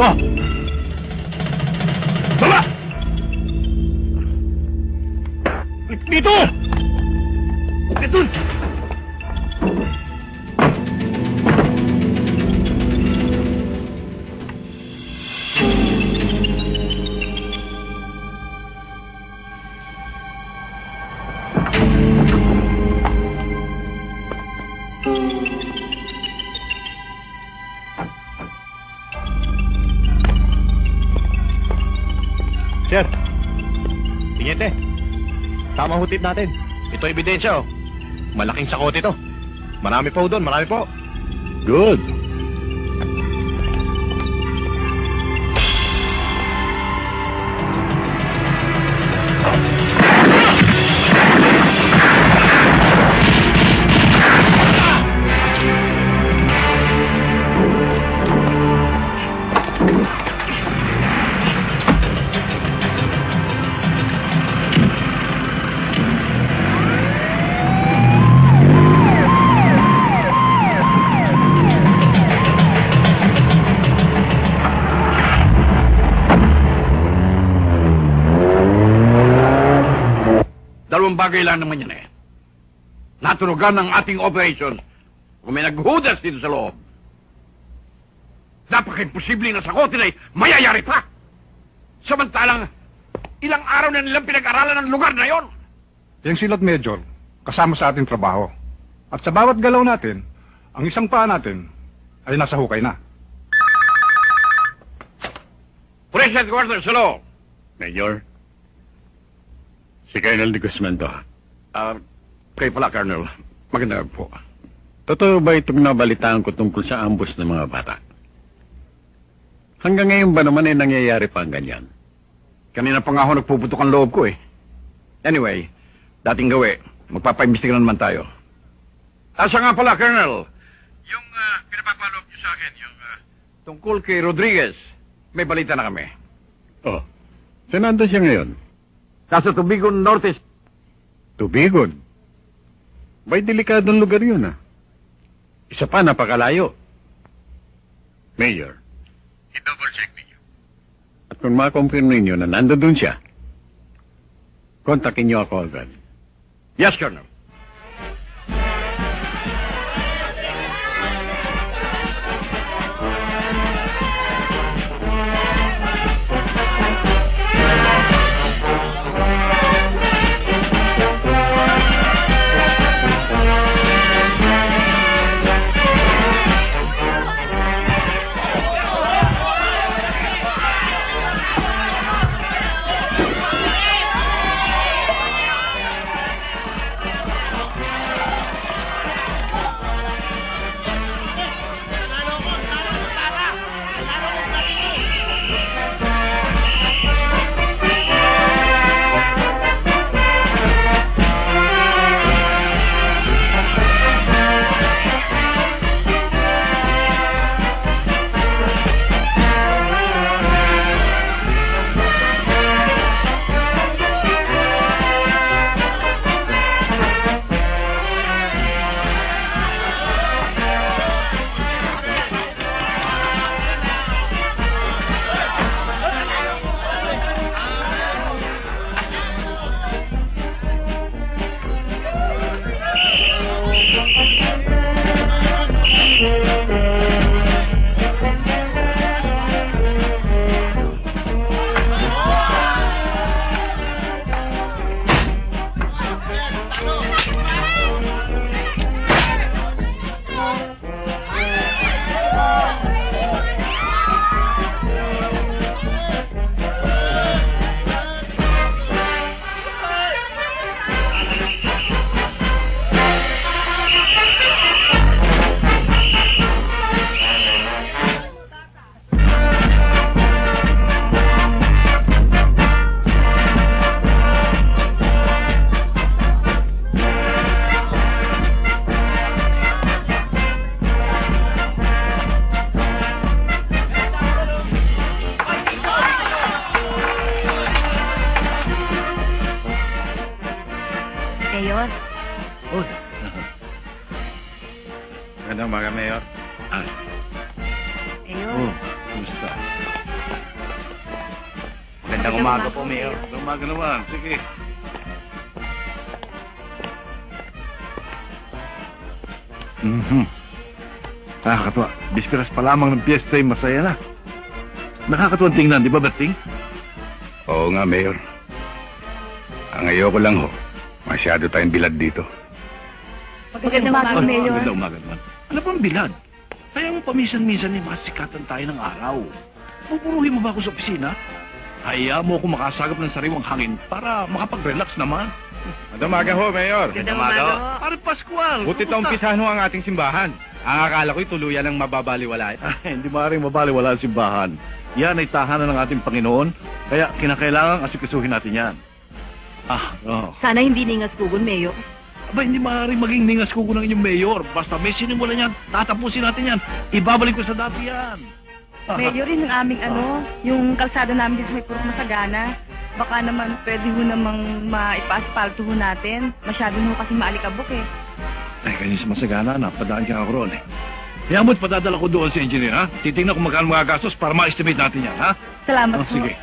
Dito! Baba! Dito! Dito! Sir, tingete. Tama hutid natin. Ito ebidensya, oh. Malaking sakot ito. Marami po doon, marami po. Good. Dalawang bagay lang naman yan eh. Naturugan ng ating operation kung may naghudas dito sa loob. Napaka-imposible na sakotin ay mayayari pa. Samantalang ilang araw na nilang pinag-aralan ng lugar na yon. Yung silot, Major, kasama sa ating trabaho. At sa bawat galaw natin, ang isang paa natin ay nasa hukay na. Police Headquarters, hello. Major, si Colonel de Guzman to. Kayo pala, Colonel. Magandang po. Totoo ba itong nabalitaan ko tungkol sa ambush ng mga bata? Hanggang ngayon ba naman ay nangyayari pa ang ganyan? Kanina pa nga ako nagpuputok ang loob ko eh. Anyway, dating gawi, magpapaimbestiga naman tayo. Asa nga pala, Colonel? Yung pinapapaloob niyo sa akin, yung tungkol kay Rodriguez, may balita na kami. Oh, saan nandun siya ngayon? Nasa Tubigon Norte. Tubigon? Ba'y delikadong lugar yun, ah? Isa pa, napakalayo. Mayor, i-double check ninyo. At kung ma-confirm ninyo na nandoon siya, kontakin niyo ako agad. Yes, Colonel. Magandang umaga, Mayor. Ayun. Kumusta? Magandang umaga po, Mayor. Magandang umaga naman. Sige. Nakakatuwa. Bispiras pa lamang ng piyesta ay masaya na. Nakakatuwang tingnan, di ba, Berting? Oo nga, Mayor. Ang ayoko lang ho, masyado tayong bilad dito. Magandang umaga, Mayor. Magandang umaga naman. Ano bang bilad? Kaya mo paminsan-minsan ay masikatan tayo ng araw. Pupuruhin mo ba ako sa opisina? Hayaan mo ako makasagap ng sariwang hangin para makapag-relax naman. Magandang umaga ho, Mayor. Magandang umaga. Pare Pascual, Buti kumusta? taong pisahan ho ang ating simbahan. Ang akala ko'y tuluyan ng mababaliwala. Hindi maaaring mabaliwala ang simbahan. Yan ay tahanan ng ating Panginoon, kaya kinakailangan asikasuhin natin yan. Sana hindi ningas kugon, Mayor. Aba, hindi maaaring maging ningas kuko ng inyong mayor. Basta may sinimulan yan, tatapusin natin yan. Ibabalik ko sa dati yan. Mayor, rin ang aming yung kalsada namin dito may purok masagana. Baka naman pwede ho namang maipa-aspalto ho natin. Masyado ho kasi maalikabok eh. Ay, kanina sa masagana na, padaan ka ako roon eh. Kaya mo't padadala ko doon sa engineer, ha? Titingnan kung magkano mga gastos para ma-estimate natin yan, ha? Salamat ho. Sige.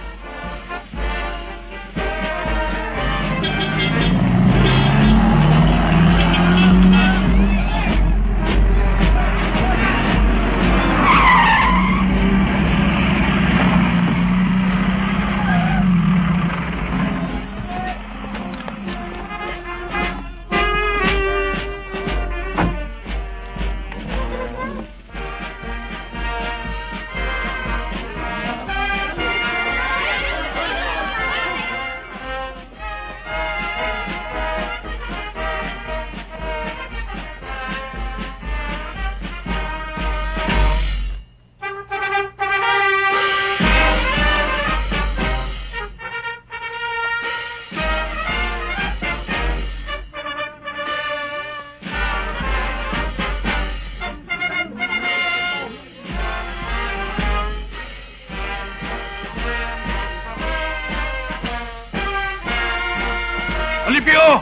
Alipio!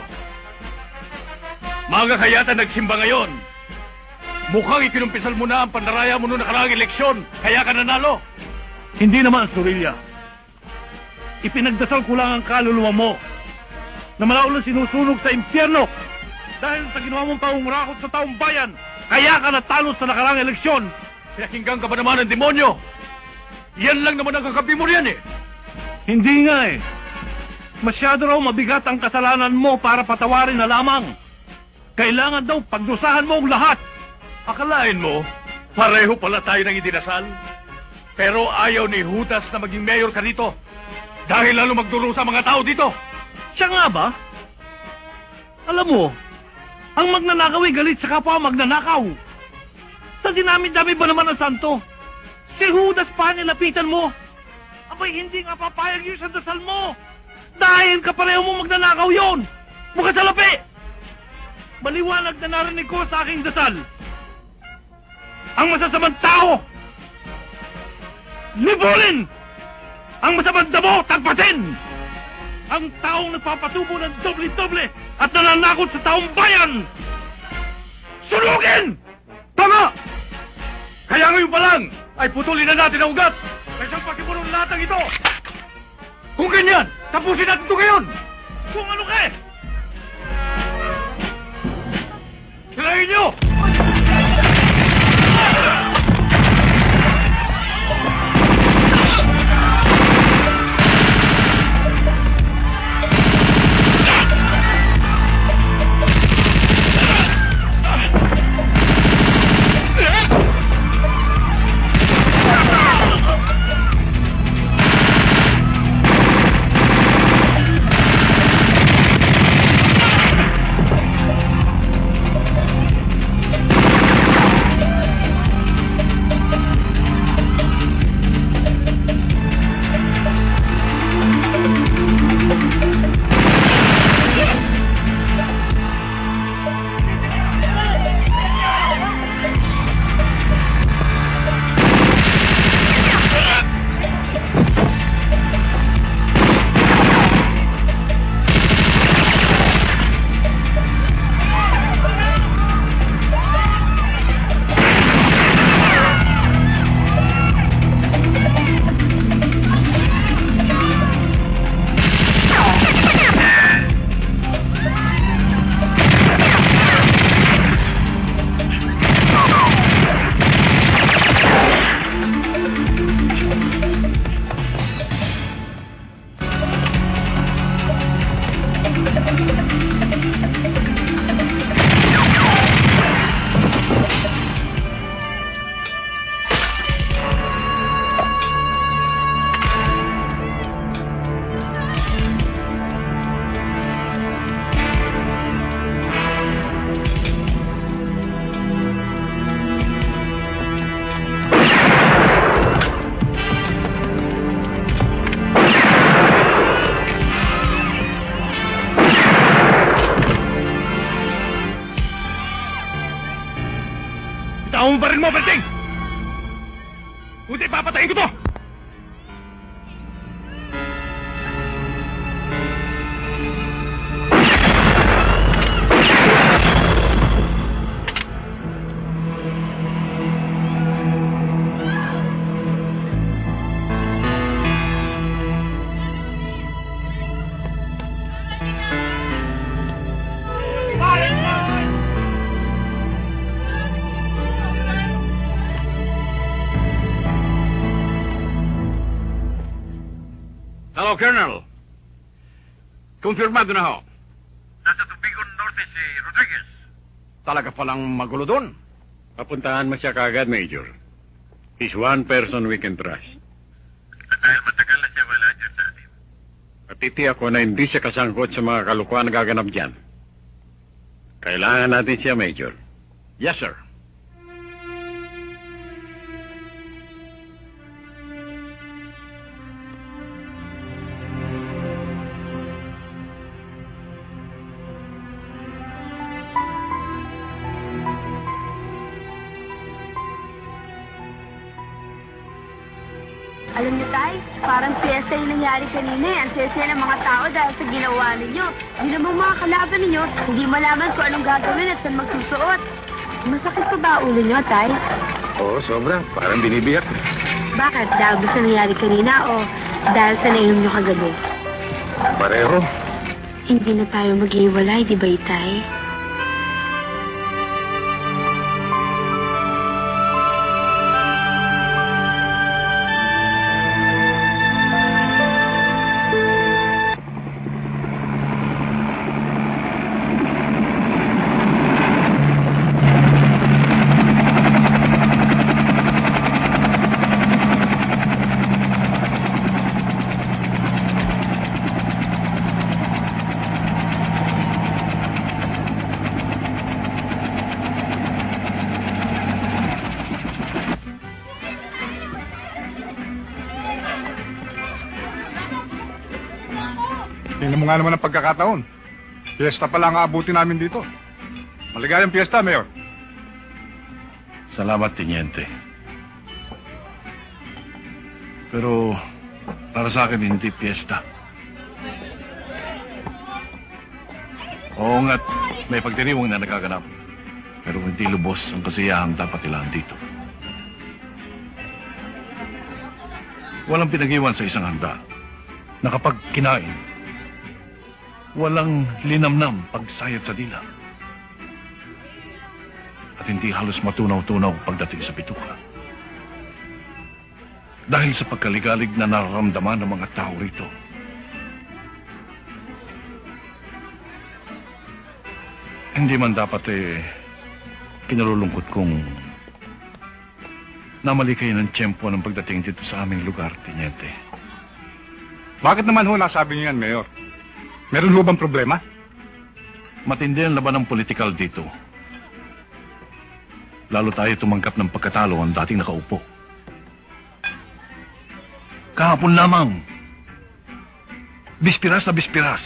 Maaga ka yata nagsimba ngayon. Mukhang ikinumpisal mo na ang pandaraya mo noong nakaraang eleksyon, kaya ka nanalo. Hindi naman, Sorilla. Ipinagdasal ko lang ang kaluluwa mo na malaulang sinusunog sa impyerno dahil sa ginawa mong pangungurakot sa taong bayan. Kaya ka natalo sa nakaraang eleksyon. Pinakinggan ka ba naman ng demonyo? Yan lang naman ang kagabi mo riyan eh. Hindi nga eh. Masyado raw mabigat ang kasalanan mo para patawarin na lamang. Kailangan daw pagdusahan mo ang lahat. Akalain mo, pareho pala tayo ng idinasal. Pero ayaw ni Judas na maging mayor ka dito. Dahil lalo magdurusa ang mga tao dito. Siya nga ba? Alam mo, ang magnanakaw ay galit sa kapwa magnanakaw. Sa dinami-dami ba naman ang santo? Si Judas pa nilapitan mo. Abay, hindi nga papayag yun sa dasal mo. Dahil kapareho mo magnanakaw yon. Mukha sa lapi. Maliwanag na narinig ko sa aking dasal. Ang masasamang tao, libulin! Ang masamang damo, tagpasin! Ang taong nagpapatubo ng doble-doble at nananakot sa taong bayan, sunugin! Tama! Kaya ngayon pa lang ay putulin na natin ang ugat kaysa pakipuron lahat ng ito. Kung ganyan, tapusin natin ito ngayon! Kung ano ka eh! Sirahin nyo! Bitawan mo pa rin mo, Berting! Buti papatayin ko to! Hello, Colonel. Konfirmado na ho. Nasa Tubigon Norte si Rodriguez. Talaga palang magulo doon. Papuntahan mo siya kagad, Major. He's one person we can trust. At dahil matagal na siya wala dyan sa atin. Natitiyak ko na hindi siya kasangkot sa mga kalukuhan na gaganap dyan. Kailangan natin siya, Major. Yes, sir. Alam niyo, Tay, parang piyesta yung nangyari kanina eh. Ang sese ng mga tao dahil sa ginawa ninyo. Hindi naman mga kalaban ninyo, hindi malaman kung anong gagawin at saan magsusuot. Masakit pa ba ulo niyo, Tay? Oo, sobra. Parang binibiyak. Bakit? Dahil ba sa nangyari kanina o dahil sa nainom niyo kagabi? Pareho. Hindi na tayo mag-iwalay, di ba, Tay? Tingnan mo nga naman ang pagkakataon. Piyesta pala ang aabuti namin dito. Maligayang piyesta, Mayor. Salamat, Teniente. Pero para sa akin hindi piyesta. Oo nga't may pagdiriwang na nagaganap. Pero hindi lubos ang kasiyahan dapat ilaan dito. Walang pinag-iwan sa isang handa na kapag kinain, walang linamnam pagsayat sa dila. At hindi halos matunaw-tunaw pagdating sa bituka. Dahil sa pagkaligalig na nararamdaman ng mga tao rito. Hindi man dapat kinalulungkot kong namali kayo ng tiyempo ng pagdating dito sa aming lugar, Teniente. Bakit naman ho nasabi niyo yan, Mayor? Meron ho bang problema? Matindi ang laban ng politikal dito. Lalo tayo tumanggap ng pagkatalo ang dating nakaupo. Kahapon lamang. Bispiras na bispiras.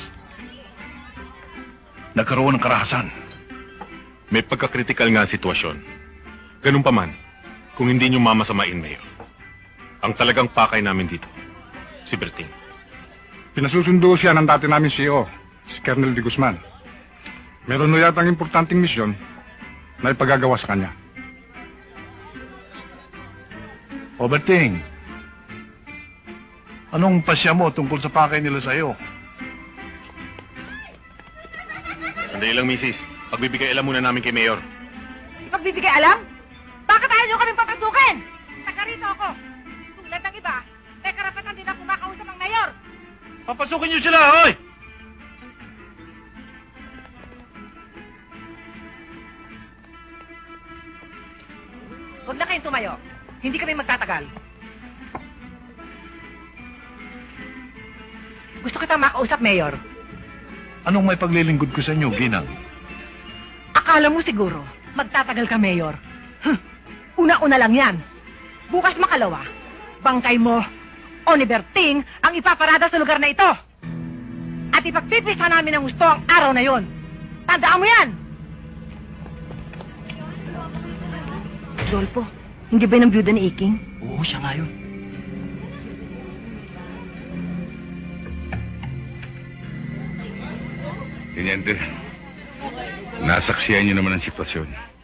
Nagkaroon ng karahasan. May pagkakritikal nga ang sitwasyon. Ganun pa man, kung hindi nyo mamasamain, Mayor. Ang talagang pakay namin dito, si Berting. Pinasusundo siya ng dati namin CEO, si Colonel de Guzman. Meron na yatang importanteng misyon na ipagagawa sa kanya. O Berting, anong pasya mo tungkol sa pakay nila sa iyo? Sandali lang, Mrs. Pagbibigay alam muna namin kay Mayor. Pagbibigay alam? Bakit ayaw nyo kaming papasukin? Taga rito ako. Tulad ng iba, may karapatan din ako makausap ng mayor. Papasukin niyo sila, hoy! Huwag na kayong tumayo. Hindi kami magtatagal. Gusto kitang makausap, Mayor. Anong may paglilingkod ko sa inyo, Ginang? Akala mo siguro, magtatagal ka, Mayor. Una-una lang yan. Bukas makalawa, bangkay mo o ni Berting ang ipaparada sa lugar na ito. At ipagpipisa namin ng gusto ang araw na yon. Tandaan mo yan! Rodolfo. Hindi ba ng byuda ni Iking? Oo, siya nga yun. Teniente, nasaksiyan niyo naman ang sitwasyon.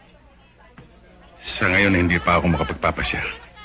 Sa ngayon, hindi pa ako makapagpapasya.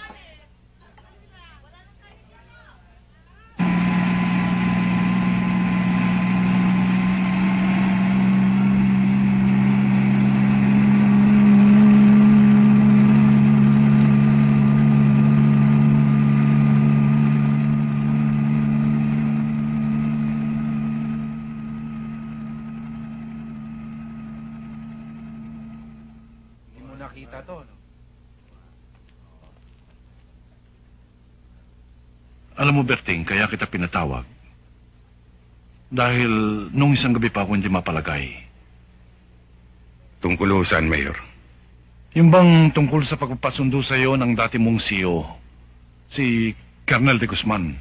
Alam mo, Berting, kaya kita pinatawag. Dahil nung isang gabi pa ako hindi mapalagay. Tungkol saan, Mayor? Yung bang tungkol sa pagpapasundo sa iyo ng dati mong CEO, si Colonel de Guzman.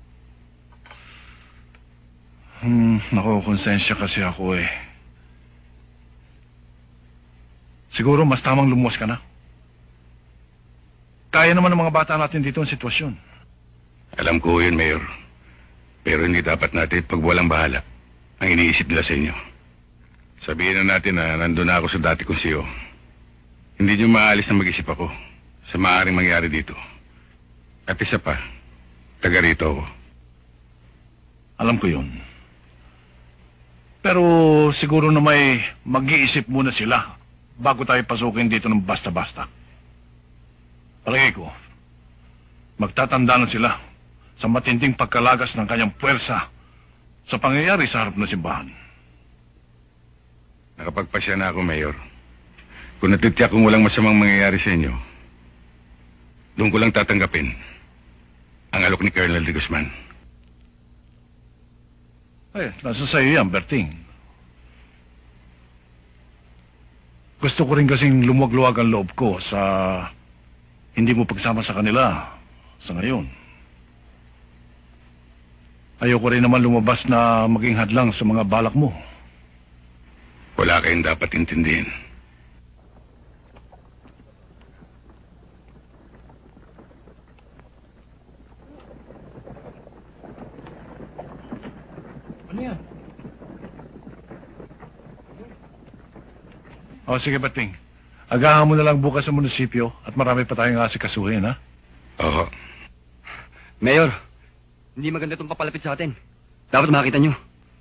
Konsensya kasi ako eh. Siguro mas tamang lumuwas ka na. Kaya naman ng mga bata natin dito ang sitwasyon. Alam ko yun, Mayor. Pero hindi dapat natin pagwalang bahala ang iniisip nila sa inyo. Sabihin na natin na nandun na ako sa dati kong CEO. Hindi niyo maalis na mag-isip ako sa maaaring mangyari dito. At isa pa, taga rito ako. Alam ko yun. Pero siguro na may mag-iisip muna sila bago tayo pasukin dito ng basta-basta. Palagay ko, magtatanda na sila sa matinding pagkalagas ng kanyang puwersa sa pangyayari sa harap ng simbahan. Nakapagpasya na ako, Mayor. Kung natitiyak kung walang masamang mangyayari sa inyo, doon ko lang tatanggapin ang alok ni Colonel de Guzman. Eh, nasa sa'yo yan, Berting. Gusto ko rin kasing lumuwag-luwag ang loob ko sa hindi mo pagsama sa kanila sa ngayon. Ayoko rin naman lumabas na maging hadlang sa mga balak mo. Wala kayong dapat intindihin. Ano yan? O, sige, Bating. Agahan mo na lang bukas sa munisipyo at marami pa tayong asikasuhin, ha? Oo. Mayor, hindi maganda itong papalapit sa atin. Dapat makita nyo.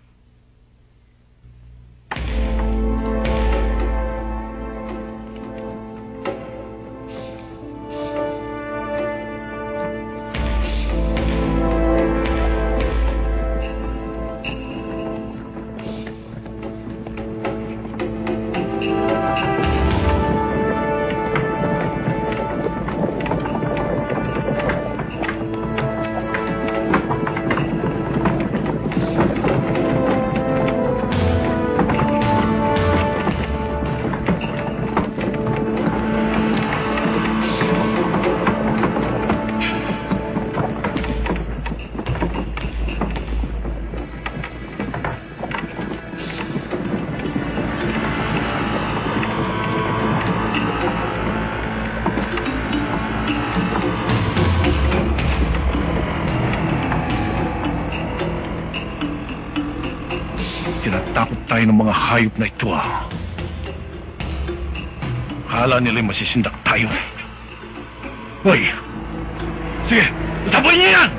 Tinatakot tayo ng mga hayop na ito, ah. Akala nila'y masisindak tayo. Hoy! Sige! Tapoy niyo yan!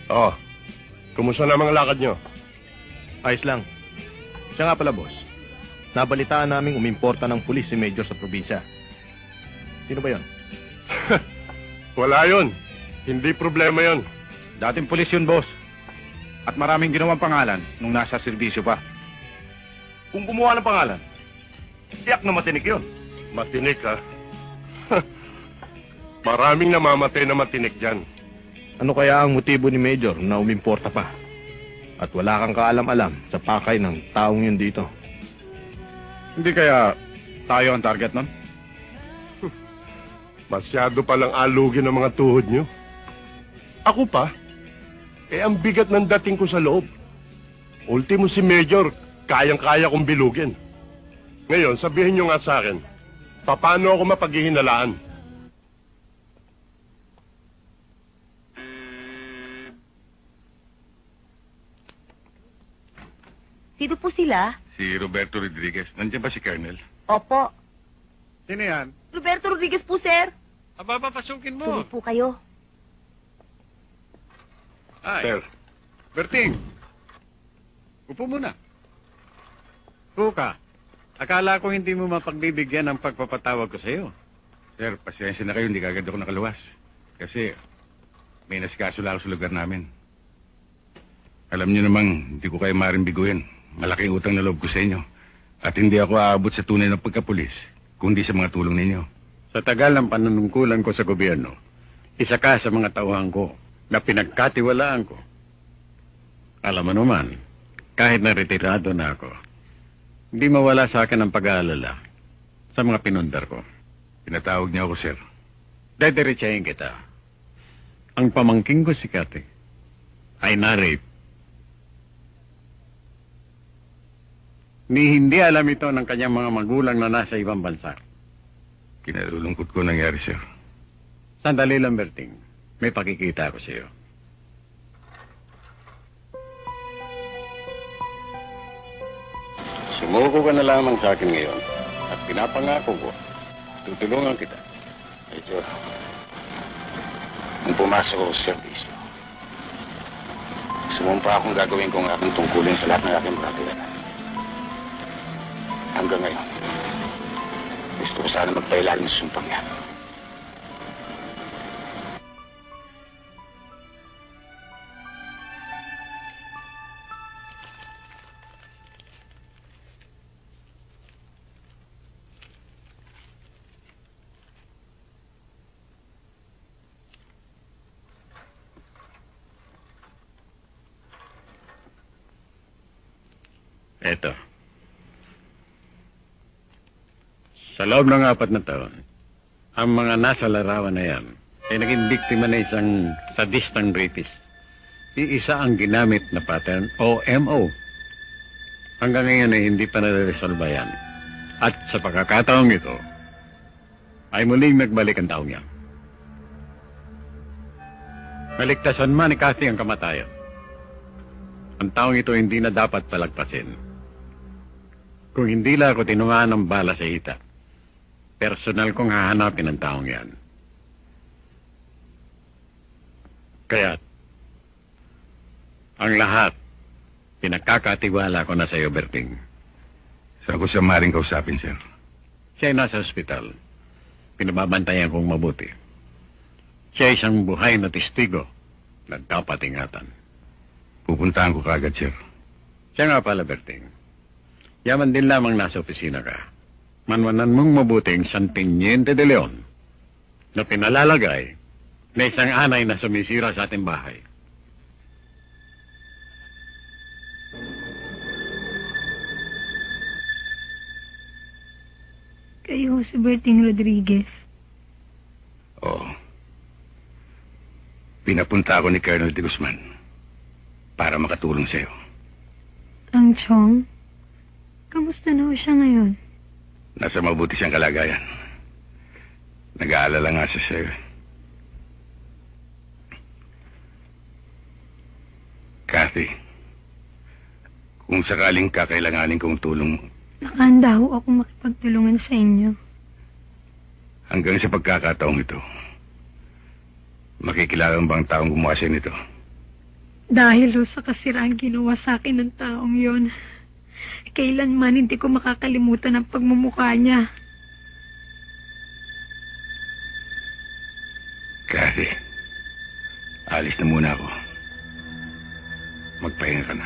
Oh, kumusta na mga lakad nyo? Ayos lang. Siya nga pala, boss. Nabalitaan naming umimporta ng pulis si Major sa probinsya. Sino ba yon? Wala yon. Hindi problema yon. Dating pulis yun, boss. At maraming ginawang pangalan nung nasa serbisyo pa. Kung gumawa ng pangalan, tiyak na matinik yun. Matinik, ha? Maraming namamatay na matinik dyan. Ano kaya ang motibo ni Major na umimporta pa? At wala kang kaalam-alam sa pakay ng taong yun dito. Hindi kaya tayo ang target nun? Masyado palang alugin ang mga tuhod nyo. Ako pa? Ang bigat ng dating ko sa loob. Ultimo si Major, kayang-kaya kong bilugin. Ngayon, sabihin nyo nga sa akin, paano ako mapaghihinalaan? Sino po sila? Si Roberto Rodriguez. Nandiyan ba si Colonel? Opo. Sino yan? Roberto Rodriguez po, sir. Aba, papasukin Tuloy po kayo. Ay, Sir, Berting. Upo muna. Upo ka. Akala ko hindi mo mapagbibigyan ng pagpapatawag ko sa iyo. Sir, pasensya na kayo, hindi kagad ako nakaluwas. Kasi may nasikaso lang ako sa lugar namin. Alam niyo namang hindi ko kayo maaaring biguin. Malaking utang na loob ko sa inyo. At hindi ako aabot sa tunay ng pagkapulis, kundi sa mga tulong ninyo. Sa tagal ng panunungkulan ko sa gobyerno, isa ka sa mga tauhan ko na pinagkatiwalaan ko. Alam mo naman, kahit na retirado na ako, hindi mawala sa akin ang pag-aalala sa mga pinundar ko. Pinatawag niyo ako, sir. Dediretsahin kita. Ang pamangking ko si Kati ay na-rape. Ni hindi alam ito ng kanyang mga magulang na nasa ibang bansa. Kinalulungkot ko nangyari, sir. Sandali lang, Berting. May pakikita ako sa iyo. Sumuko ka na lamang sa akin ngayon. At pinapangako ko, tutulungan kita. Medyo, kung pumasok ako sa servisyo, sumumpa akong gagawin kong aking tungkulin sa lahat ng aking kakayanan. Hanggang ngayon, gusto ko sana magpailalim sa sumpang yan. Eto. Sa loob ng 4 na taon, ang mga nasa larawan na yan ay naging biktima na isang sadistang rapist. Iisa ang ginamit na pattern o MO. Hanggang ngayon ay hindi pa nare-resolve yan. At sa pagkakataong ito, ay muling nagbalik ang taong yan. Naligtasan man ni Kathy ang kamatayan. Ang taong ito hindi na dapat palagpasin. Kung hindi lang ako tinumaan ng bala sa hita, personal kong hahanapin ang taong yan. Kaya, ang lahat, pinagkakatiwala ko na sa iyo, Berting. Saan ko siya maring kausapin, sir? Siya ay nasa ospital. Pinababantayan kong mabuti. Siya ay isang buhay na testigo na dapat ingatan. Pupuntahan ko kagad, sir. Siya nga pala, Berting. Yaman din lamang nasa opisina ka. Manwanan mong mabuting San Teniente de Leon na pinalalagay na isang anay na sumisira sa ating bahay. Kayo si Berting Rodriguez. Oo. Pinapunta ako ni Colonel de Guzman para makatulong sa'yo. Ang Chong? Kamusta na ho siya ngayon? Nasa mabuti siyang kalagayan. Nag-aalala nga siya sa'yo. Kathy, kung sakaling kakailanganin kong tulong, Nakahanda ho ako makipagtulungan sa inyo. hanggang sa pagkakataong ito, makikilala mo ba ang taong gumawa sa'yo nito? Dahil ho sa kasiraan ginawa sa akin ng taong yon, kailanman hindi ko makakalimutan ang pagmumukha niya. Kasi, alis na muna ako. Magpahinga ka na.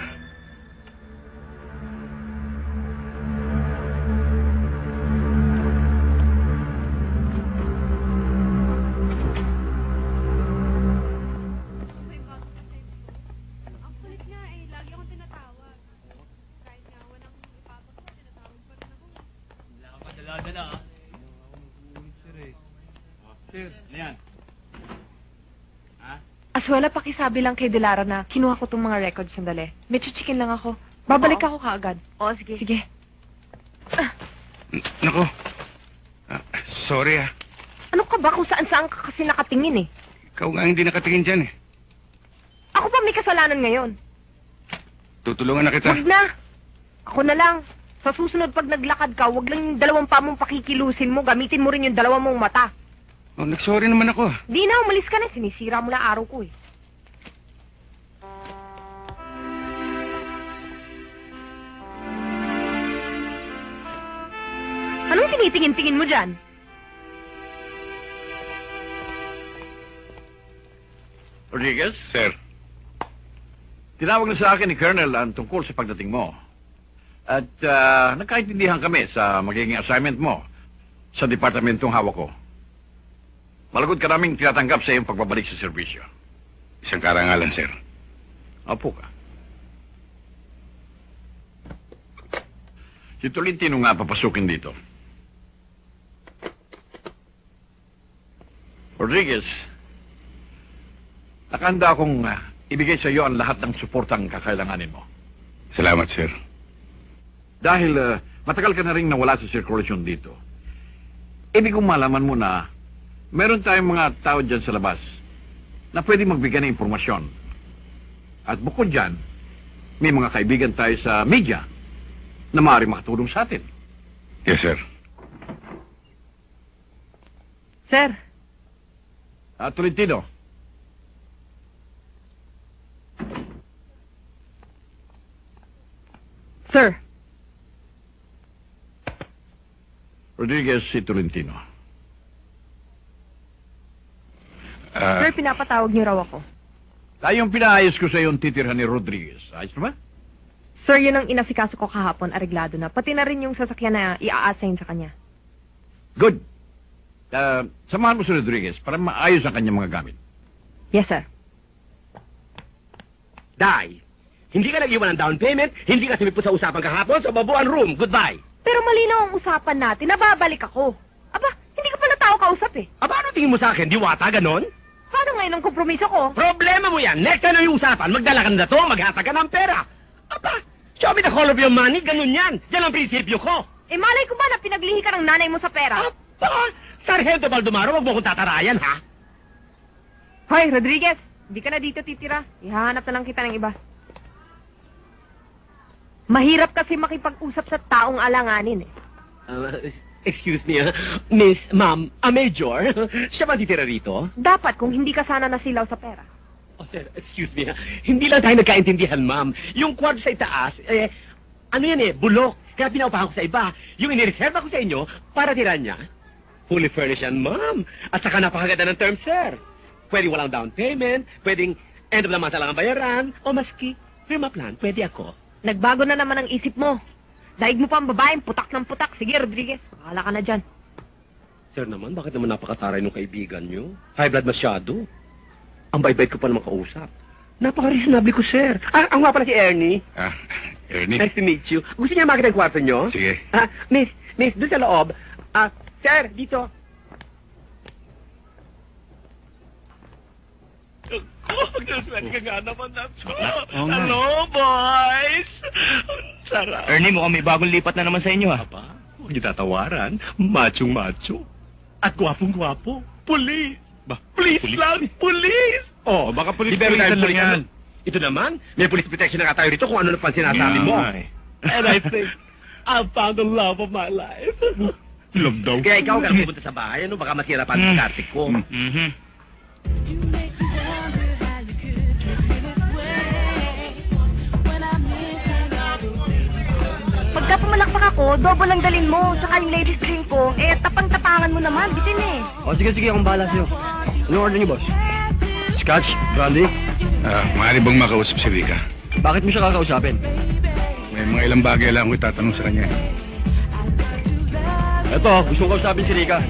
Aswela, pakisabi lang kay Delara na kinuha ko tong mga records sandali. May chichikin lang ako. Babalik ako kaagad. Oo, sige. Sige. Nako. Sorry ah. Ano ka ba kung saan-saan ka kasi nakatingin eh? Ikaw nga hindi nakatingin dyan eh. Ako pa may kasalanan ngayon. Tutulungan na kita. Huwag na. Ako na lang. Sa susunod pag naglakad ka, huwag lang yung dalawang pa mong pakikilusin mo. Gamitin mo rin yung dalawang mong mata. Oh, nagsorry naman ako. Di na, umalis ka na. Sinisira mo lang araw ko eh. Anong tinitingin-tingin mo dyan? Rodriguez? Sir. Tinawag na sa akin ni Colonel ang tungkol sa pagdating mo. At nagkaintindihan kami sa magiging assignment mo sa departamentong hawak ko. Malagod ka naming tinatanggap sa iyong pagbabalik sa serbisyo. Isang karangalan, sir. Opo ka. Si Tolentino nga papasukin dito. Rodriguez, nakahanda akong ibigay sa iyo ang lahat ng suportang kakailanganin mo. Salamat, sir. Dahil matagal ka na rin nawala sa circulation dito, ibig kong malaman mo na meron tayong mga tao dyan sa labas na pwede magbigay ng impormasyon. At bukod dyan, may mga kaibigan tayo sa media na maaari makatulong sa atin. Yes, sir. Sir. Tolentino. Sir. Rodriguez, si Tolentino. Sir, pinapatawag niyo raw ako. Tayong pinaayos ko sa iyong titirhan ni Rodriguez. Ayos naman? Sir, yun ang inasikaso ko kahapon, areglado na. Pati na rin yung sasakyan na i-assign sa kanya. Good. Samahan mo si Rodriguez para maayos ang kanyang mga gamit. Yes, sir. Day, hindi ka nag-iwan ng down payment, hindi ka sumipot sa usapan kahapon, so babuan room, goodbye. Pero malinaw ang usapan natin, nababalik ako. Aba, hindi ka pala tao kausap eh. Aba, ano tingin mo sa akin? Diwata, ganon? Paano ngayon ang kompromiso ko? Problema mo yan. Next time na yung usapan, magdala ka na to, maghatag ka ng pera. Aba, show me the call of your money, ganun yan. Yan ang prinsipyo ko. Eh, malay ko ba na pinaglihi ka ng nanay mo sa pera? Aba, Sargento Baldumaro, wag mo kong tatarayan, ha? Hoy, Rodriguez, hindi ka na dito titira. Ihahanap na lang kita ng iba. Mahirap kasi makipag-usap sa taong alanganin eh. Excuse me, Miss, Ma'am, Major, siya ba titira rito? Dapat kung hindi ka sana nasilaw sa pera. Oh, sir, excuse me, hindi lang tayo nagkaintindihan, ma'am. Yung kwarto sa itaas, ano yan bulok. Kaya pinaupahan ko sa iba. Yung inireserva ko sa inyo, para tiran niya. Fully furnished yan, ma'am. At saka napakaganda ng term, sir. Pwede walang down payment, pwedeng end of the month lang ang bayaran, o maski, firma plan, pwede ako. Nagbago na naman ang isip mo. Daig mo pa ang babaeng putak ng putak. Sige, Rodriguez, bahala ka na dyan. Sir naman, bakit naman napakataray ng kaibigan niyo? High blood masyado. Ang bait-bait ko pa naman kausap. Napaka-reasonable ko, sir. Ang nga pala si Ernie. Ernie? Nice to meet you. Gusto niya makita ang kwarto niyo? Sige. Miss, doon sa loob. Sir, dito. Magdaswerte ka nga naman, Nacho. Hello, boys! Sarap. Ernie, mukhang may bagong lipat na naman sa inyo, ha? Aba, huwag niyo tatawaran. Machong-macho. At gwapong-gwapo. Pulis. Please lang, police! Oh, baka police-protection lang yan. Ito naman, may police protection na nga tayo rito kung ano na pang sinasabi mo. And I think, I found the love of my life. Love daw. Kaya ikaw, kaya pupunta sa bahay, ano? Baka masira pa ang kartik ko. pagka pumalakpak ako, double lang dalin mo. Saka yung ladies drink ko, tapang-tapangan mo naman, bitin eh. O sige, akong bahala sa'yo. Anong order niyo, boss? Scotch? Brandy? Maaari bang makausap si Rika? Bakit mo siya kakausapin? May mga ilang bagay lang ko itatanong sa kanya. Eto, gusto kong kausapin si Rika.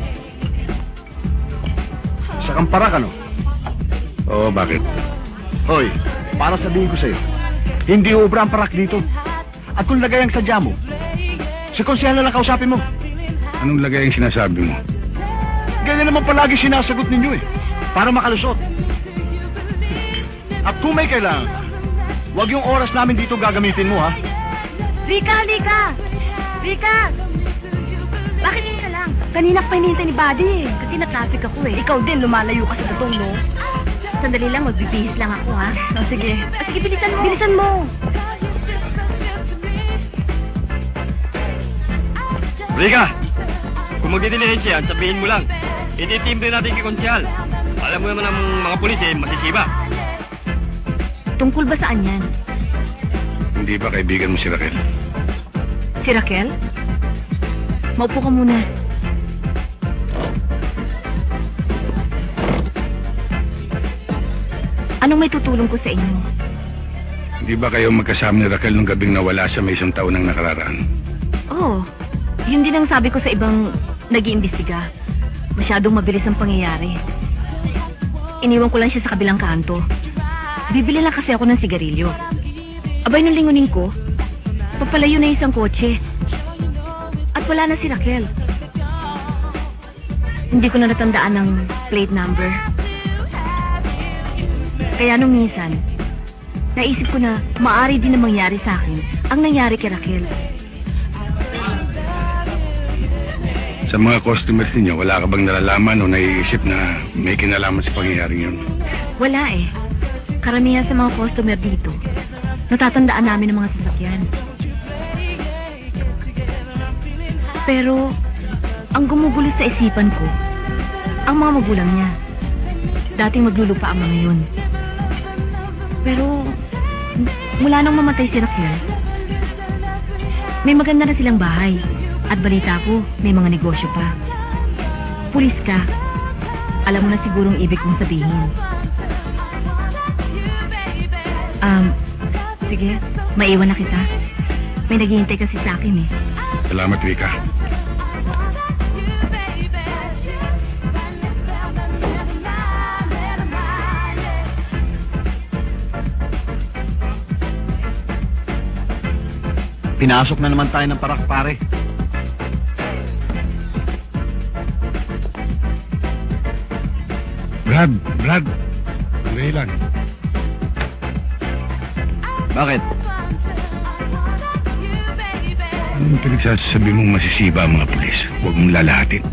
Sa kamparak, ano? Oo, bakit? Hoy, para sabihin ko sa'yo, hindi ubra ang parak dito. At kung lagay ang sadya mo, si konsyal na lang kausapin mo. Anong lagay ang sinasabi mo? Ganyan naman palagi sinasagot ninyo eh, para makalusot. At kung may kailangan, huwag yung oras namin dito gagamitin mo, ha? Rika, halika! Rika! Bakit yun ka lang? Kanina pa hinihintay ni Buddy eh. Kasi na-traffic ako eh. Ikaw din, lumalayo ka sa datong, no? Sandali lang, magbibihis lang ako, ha? O, sige. Sige, bilisan mo. Bilisan mo. Rika! Kung magdidilihin siya, sabihin mo lang. Ititimbre natin kay konsyal. Alam mo naman ang mga pulis eh, masisiba. Tungkol ba saan yan? Hindi ba kaibigan mo si Raquel? Si Raquel? Maupo ka muna. Anong may tutulong ko sa inyo? Hindi ba kayo magkasama ni Raquel nung gabing nawala siya may isang taon nang nakararaan? Oo. Yun din ang sabi ko sa ibang nag-iimbestiga. Masyadong mabilis ang pangyayari. Iniwan ko lang siya sa kabilang kanto. Bibili lang kasi ako ng sigarilyo. Abay, nung lingunin ko, papalayo na isang kotse. At wala na si Raquel. Hindi ko na natandaan ng plate number. Kaya nung minsan, naisip ko na maaari din na mangyari sa akin ang nangyari kay Raquel. Sa mga customers ninyo, wala ka bang nalalaman o naiisip na may kinalaman sa pangyayaring yun? Wala eh. Karamihan sa mga customer dito, natatandaan namin ang mga sasakyan. Pero, ang gumugulo sa isipan ko, ang mga magulang niya. Dating maglulupa ang mga yun. Pero, mula nang mamatay si Raquel, may maganda na silang bahay. At balita ko, may mga negosyo pa. Pulis ka. Alam mo na sigurong ibig kong sabihin. Sige, maiwan na kita. May naghihintay kasi sa akin eh. Salamat, Rika. Pinasok na naman tayo ng parak, pare. Brad. Sandali lang. Bakit? Anong pinagsasabi mong masisiba ang mga pulis? Huwag mong lalahatin.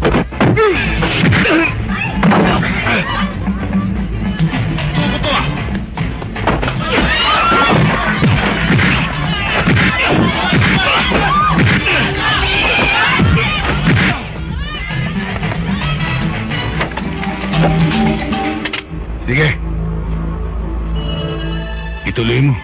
Sige. Ituloy mo.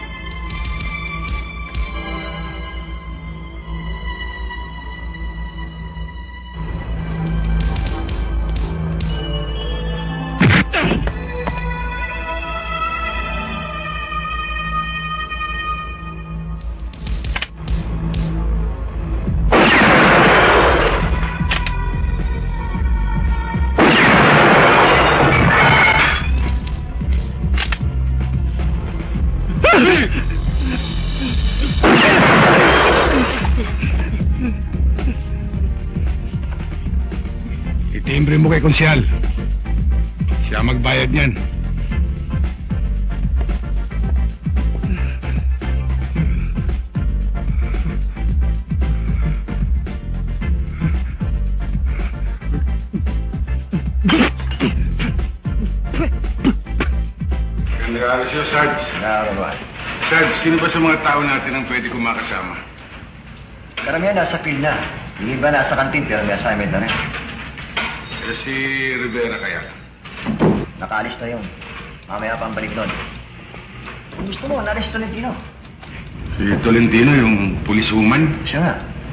Itimbre mo kay konsyal. Siya magbayad niyan. Ganda ka siya, Sarge. Sarge, sino ba sa mga tao natin ang pwede kumakasama? Karamihan nasa field na. Yung iba nasa kantin pero may assignment na rin. Si Rivera kaya? Nakaalis na yun. Mamaya pa ang balik doon. Kung gusto mo, nalis Tolentino. Si Tolentino, yung policewoman? Siya nga.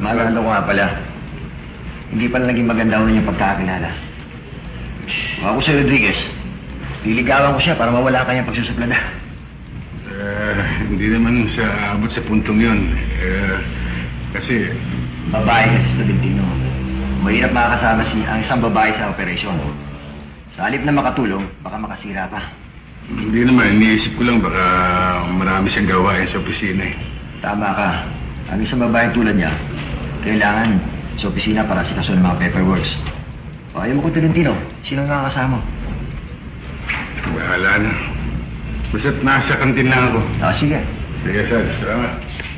Maalala ko nga pala. Hindi pala naging maganda ho yung pagkakilala. Ako si Rodriguez. Liligawan ko siya para mawala kanyang pagsusuplada. Hindi naman sa abot sa puntong yun. Kasi... Babae kasi sa Tolentino. Mahirap makakasama ang isang babae sa operasyon. Sa halip na makatulong, baka makasira pa. Hindi naman, iniisip ko lang baka marami siyang gawain sa opisina eh. Tama ka. Ang isang babae tulad niya, kailangan sa opisina para sikaso ng mga paperworks. O ayaw mo kung Tolentino, sino nga kasama? Bahala na. Basta't nasa kantin lang ako. Sige. Sige, sir. Salamat.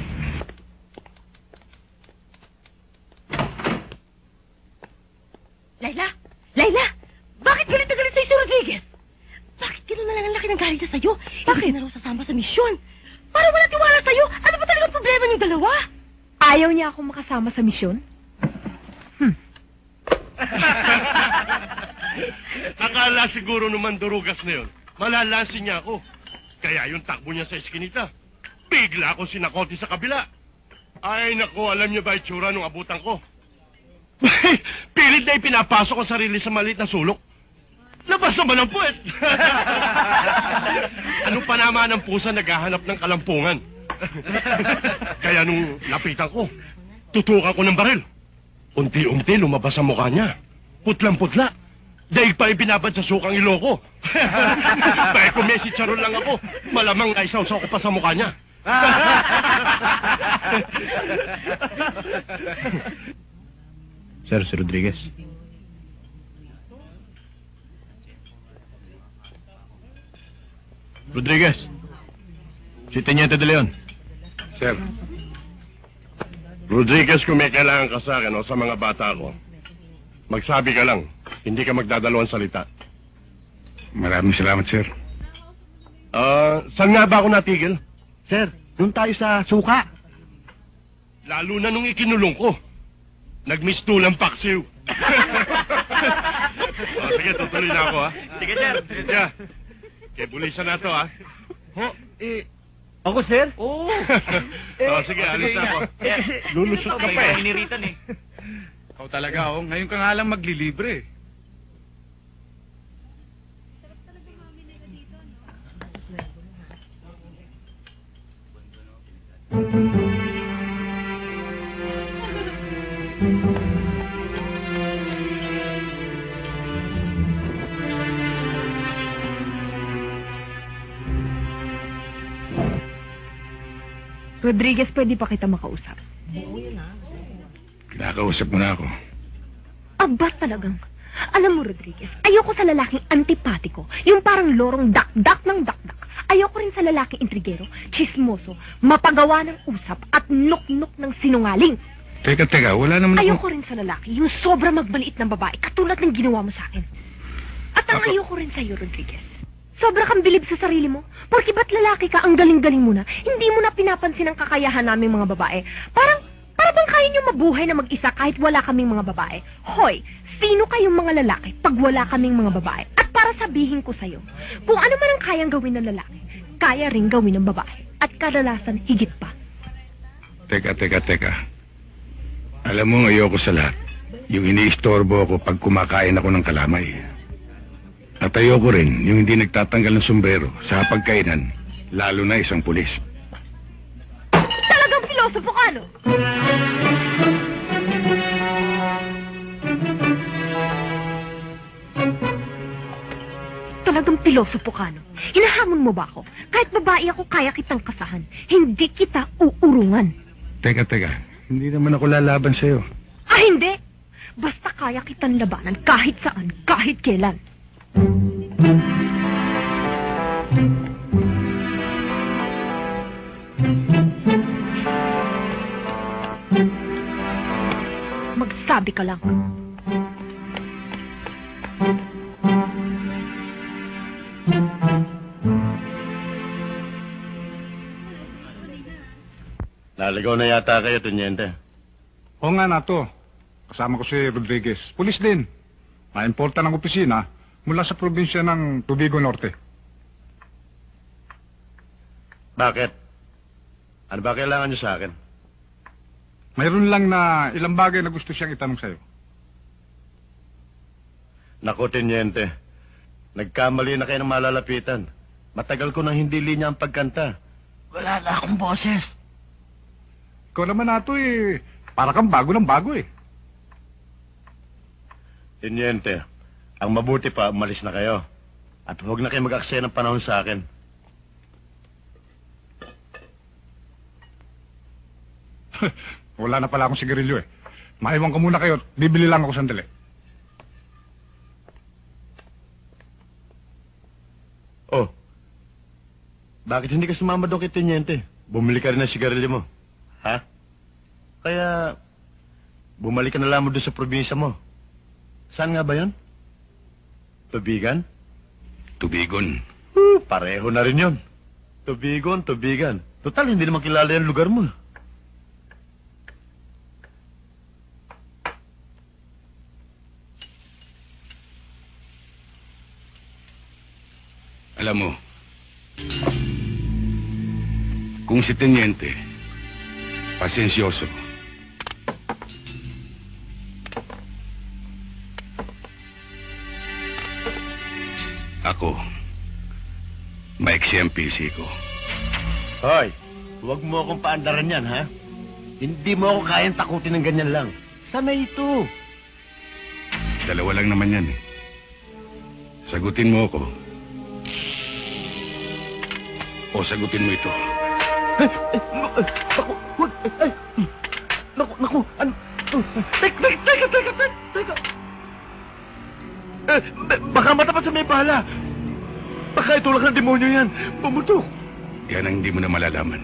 Layla! Layla! Bakit galit na galit sa'yo si Rodriguez? Bakit gano'n na lang ang laki ng galit niya sa'yo? Bakit na raw sasama sa misyon? Para wala tiwala sa'yo? Ano ba talaga problema niyong dalawa? Ayaw niya akong makasama sa misyon? Akala siguro naman durugas na yun. Malalansin niya ako. Kaya yung takbo niya sa eskinita, bigla akong sinakote sa kabila. Ay, nako, alam niyo ba itsura nung abutan ko? Pilit na ipinapasok ang sarili sa maliit na sulok. Labas naman ang puwet. Ano pa naman ang pusa naghahanap ng kalampungan? Kaya nung lapitan ko, tutukan ko ng baril. Unti-unti lumabas ang mukha niya. Putlang-putla. Dahil pa ibinabad sa sukang iloko. Dahil kung may sitsaron lang ako, malamang naisawsaw ko pa sa mukha niya. Sir, si Rodriguez. Rodriguez. Si Teniente de Leon. Sir. Rodriguez, kung may kailangan ka sa akin o sa mga bata ko, magsabi ka lang. Hindi ka magdadalawang salita. Maraming salamat, sir. Saan nga ba ako natigil? Sir, doon tayo sa suka. Lalo na nung ikinulong ko. Nagmistulang paksiw. Sige, tutuloy na ako, ha? Sige, sir. Sige. Kaya bulisan na to, ha? Ako, sir? Oo. Sige, alis na ako. Lulusot ka pa, eh. Iniritan, eh. Ikaw talaga, oh. Ngayon ka nga lang maglilibre. Rodriguez, pwede pa kita makausap? Kinakausap mo na ako. Aba talagang. Alam mo, Rodriguez, ayoko sa lalaking antipatiko. Yung parang lorong dak-dak ng dak-dak. Ayoko rin sa lalaking intrigero, chismoso, mapagawa ng usap at nuk-nuk ng sinungaling. Teka, wala naman Ayoko rin sa lalaki, yung sobra magbaliit ng babae, katulad ng ginawa mo sa akin. At ang ayoko rin sa'yo, Rodriguez. Sobra kang bilib sa sarili mo. Porque ba't lalaki ka, ang galing-galing mo na, hindi mo na pinapansin ang kakayahan naming mga babae. Para bang kaya nyo mabuhay na mag-isa kahit wala kaming mga babae. Hoy, sino kayong mga lalaki pag wala kaming mga babae? At para sabihin ko sa'yo, kung ano man ang kayang gawin ng lalaki, kaya rin gawin ng babae. At kadalasan, higit pa. Teka. Alam mo, ayoko sa lahat. Yung iniistorbo ako pag kumakain ako ng kalamay. At ayoko rin yung hindi nagtatanggal ng sombrero sa pagkainan, lalo na isang pulis. Talagang pilosopo ka, no? Talagang pilosopo ka, no? Hinahamon mo ba ako? Kahit babae ako, kaya kitang kasahan. Hindi kita uurungan. Teka. Hindi naman ako lalaban sa'yo. Hindi! Basta kaya kitang labanan kahit saan, kahit kailan. Magsabi ka lang. Naligaw na yata kayo, Teniente. Oo nga na to. Kasama ko si Rodriguez. Pulis din. Na-importa ng opisina mula sa probinsya ng Tubigo Norte. Bakit? Ano ba kailangan niyo sa akin? Mayroon lang na ilang bagay na gusto siyang itanong sa'yo. Nako, Tenyente. Nagkamali na kayo ng malalapitan. Matagal ko nang hindi linya ang pagkanta. Wala na akong boses. Ikaw naman nato para kang bago ng bago Tenyente, ang mabuti pa, umalis na kayo. At huwag na kayo mag-aksaya ng panahon sa akin. Wala na pala akong sigarilyo Maiwan ko muna kayo at bibili lang ako sandali. Oh, bakit hindi ka sumama doon kay Tenyente? Bumili ka rin ng sigarilyo mo. Ha? Kaya, bumalik ka na lamang doon sa probinsya mo. Saan nga ba yan? Tubigan? Tubigon. Pareho na rin yun. Tubigan. Total, hindi naman kilala yung lugar mo. Alam mo, kung si Tenyente, pasensyoso, ako, maiksi ang PC ko. Hoy, huwag mo akong paandaran yan, ha? Hindi mo ako kayang takutin ng ganyan lang. Sanay ito. Dalawa lang naman yan Sagutin mo ako. O sagutin mo ito. Naku, ano? Teka. Baka matapat sa may bala. Baka itulak ng demonyo yan. Pumutok. Yan ang hindi mo na malalaman.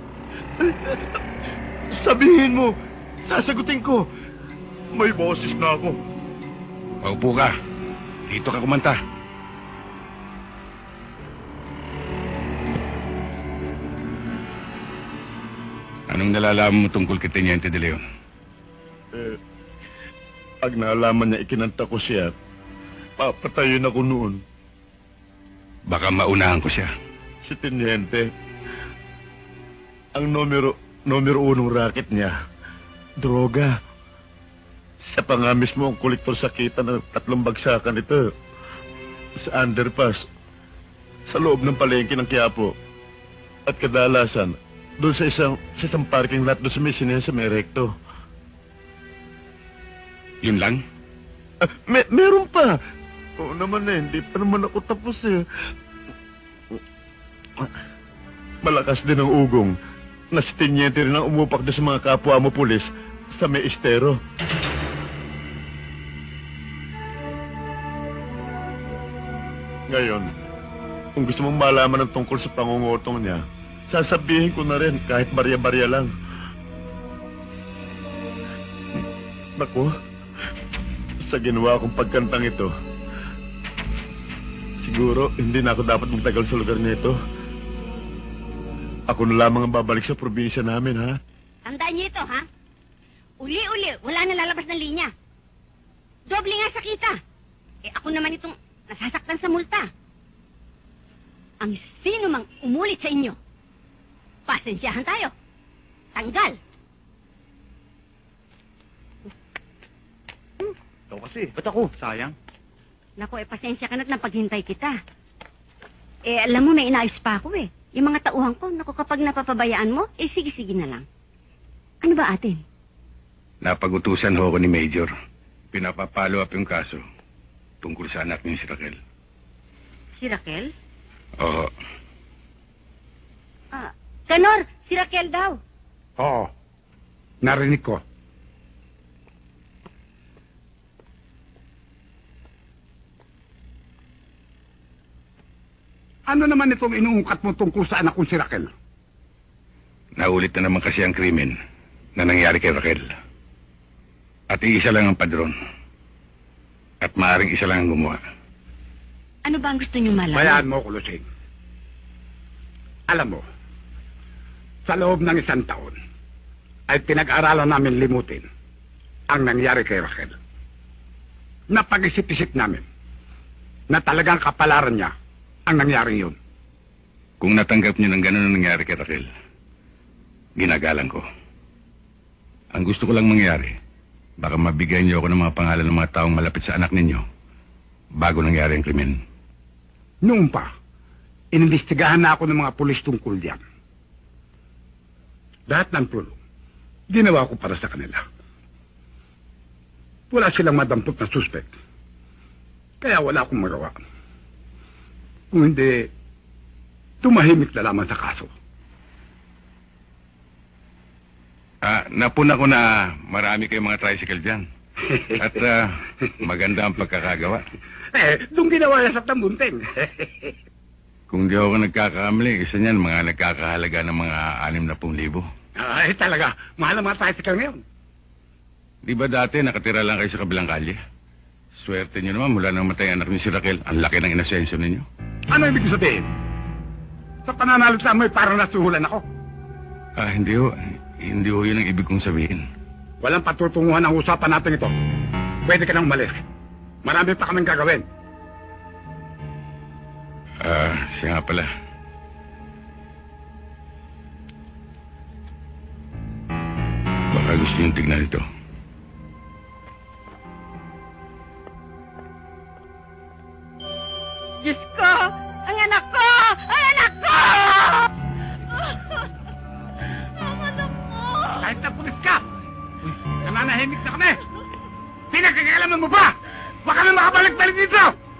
Sabihin mo, sasagutin ko. May boses na ako. Paupo ka. Dito ka kumanta. Anong nalalaman mo tungkol kay Teniente de Leon? Pag naalaman niya ikinanta ko siya, papatayin ako noon. Baka maunahan ko siya. Si Teniente, ang numero unong racket niya, droga. Siya pa nga mismo ang kolektor sa kita ng 3 bagsakan ito. Sa underpass, sa loob ng palengke ng Quiapo. At kadalasan, doon sa isang parking lot doon sa may sinehan sa may recto. Yun lang? Meron pa. Oo naman hindi pa naman ako tapos Malakas din ang ugong na si Teniente rin ang umupak doon sa mga kapwa mo pulis sa may estero. Ngayon, kung gusto mong malaman ng tungkol sa pangungutong niya, sasabihin ko na rin kahit barya-barya lang. Naku, sa ginawa kong pagkantang ito, siguro hindi na ako dapat magtagal sa lugar nito. Ako na lamang ang babalik sa probinsya namin, ha? Tandaan niyo ito, ha? Uli-uli, wala na lalabas ng linya. Doble nga sa kita. Ako naman itong nasasaktan sa multa. Ang sino mang umulit sa inyo, pasensyahan tayo. Tanggal. Ikaw kasi, ba't ako? Sayang. Naku, pasensya ka na't nang paghintay kita. Alam mo, may inayos pa ako Yung mga tauhan ko, naku, kapag napapabayaan mo, sige-sige na lang. Ano ba atin? Napagutusan ho ako ni Major. Pinapapalo up yung kaso tungkol sa anak niyo si Raquel. Si Raquel? Oo. Tenor, si Raquel daw. Oo. Narinig ko. Ano naman itong inuungkat mo tungkol sa anak kong si Raquel? Naulit na naman kasi ang krimen na nangyari kay Raquel. At iisa lang ang padron. At maaring isa lang ang gumawa. Ano ba ang gusto niyo malaman? Bayaan mo, Kulusing. Alam mo, sa loob ng 1 taon, ay pinag-aralan namin limutin ang nangyari kay Raquel. Napag-isip-isip namin na talagang kapalaran niya ang nangyari yun. Kung natanggap niyo ng gano'n ang nangyari kay Raquel, ginagalang ko. Ang gusto ko lang mangyari, baka mabigyan niyo ako ng mga pangalan ng mga taong malapit sa anak ninyo bago nangyari ang krimen. Noon pa, inimbestigahan na ako ng mga pulis tungkol diyan. Lahat ng tulong, ginawa ko para sa kanila. Wala silang madampot na suspect. Kaya wala akong magawa. Kung hindi, tumahimik na lamang sa kaso. Napuna ko na marami kayong mga tricycle dyan. At maganda ang pagkakagawa. Doon ginawa sa tambunting. Kung di ako nagkakamali, isa niyan mga nagkakahalaga ng mga 60,000. Talaga, mahal ang mga tricycle ngayon. Di ba dati nakatira lang kayo sa kabilang kalye? Swerte niyo naman mula nang matay anak niyo si Raquel. Ang laki ng inasenso ninyo. Ano ibig sabihin? Sa pananalig sa amoy parang nasuhulan ako. Hindi ho. Hindi ho yun ang ibig kong sabihin. Walang patutunguhan ang usapan natin ito. Pwede ka nang umalis. Marami pa kaming gagawin. Siya nga pala. Baka gusto niyong tignan ito. Diyos ko! Ang anak ko! Ang anak ko! Ang anak ko! Kahit na pulis ka! Nananahimik na kami! Pinagkakalaman mo ba? Baka na makabalik-balik dito!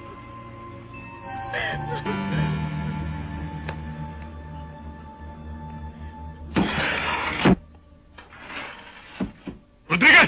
Rodriguez!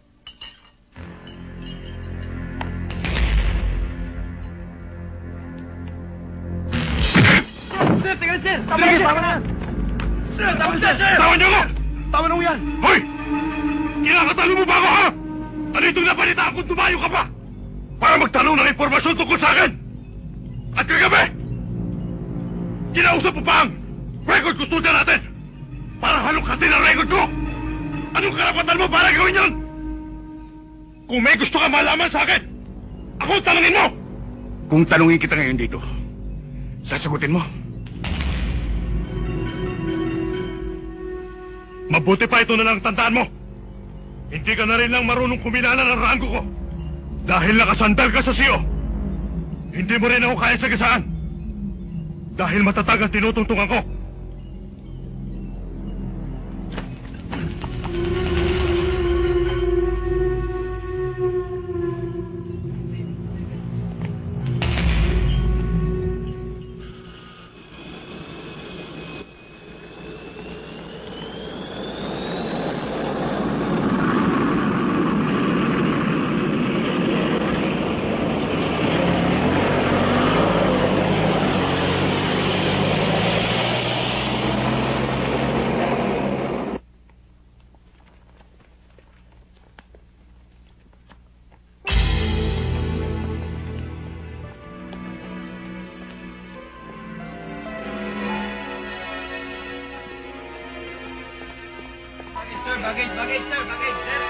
Sir, teka lang, sir! Tama na, tama na! Sir, tama na, sir! Tawan niyo ako! Tama na ho yan! Hoy! Kinakatalo mo ba ako, ha? Ano itong napalitaan kung tumayo ka pa? Para magtanong ng impormasyon tungkol sa akin! At kagabi! Kinausap mo pa ang record custodian natin! Para halukatin ang record ko! Anong karapatan mo para gawin yun? Kung may gusto ka malaman sa akin, ako tanungin mo! Kung tanungin kita ngayon dito, sasagutin mo. Mabuti pa ito na lang tandaan mo. Hindi ka na rin lang marunong kuminana ng ranggo ko. Dahil nakasandal ka sa siyo. Hindi mo rin ako kaya sagasaan. Dahil matatag ang tinutungtungan ko. Bagay, sir!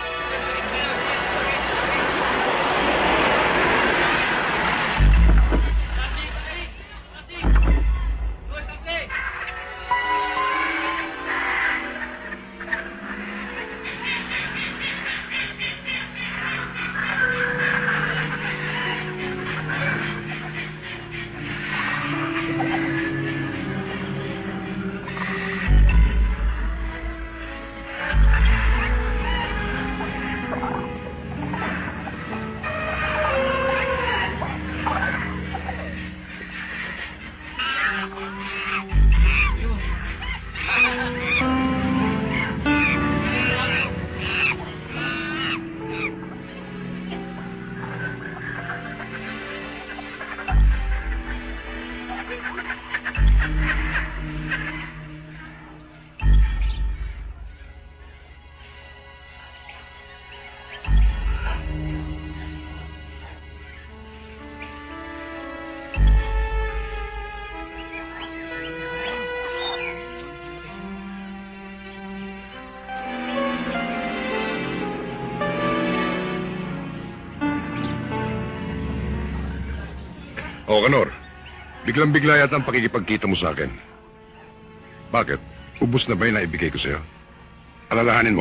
O, Kanor, biglang-bigla yata ang pakikipagkita mo sa akin. Bakit? Ubus na ba yung naibigay ko sa'yo? Alalahanin mo,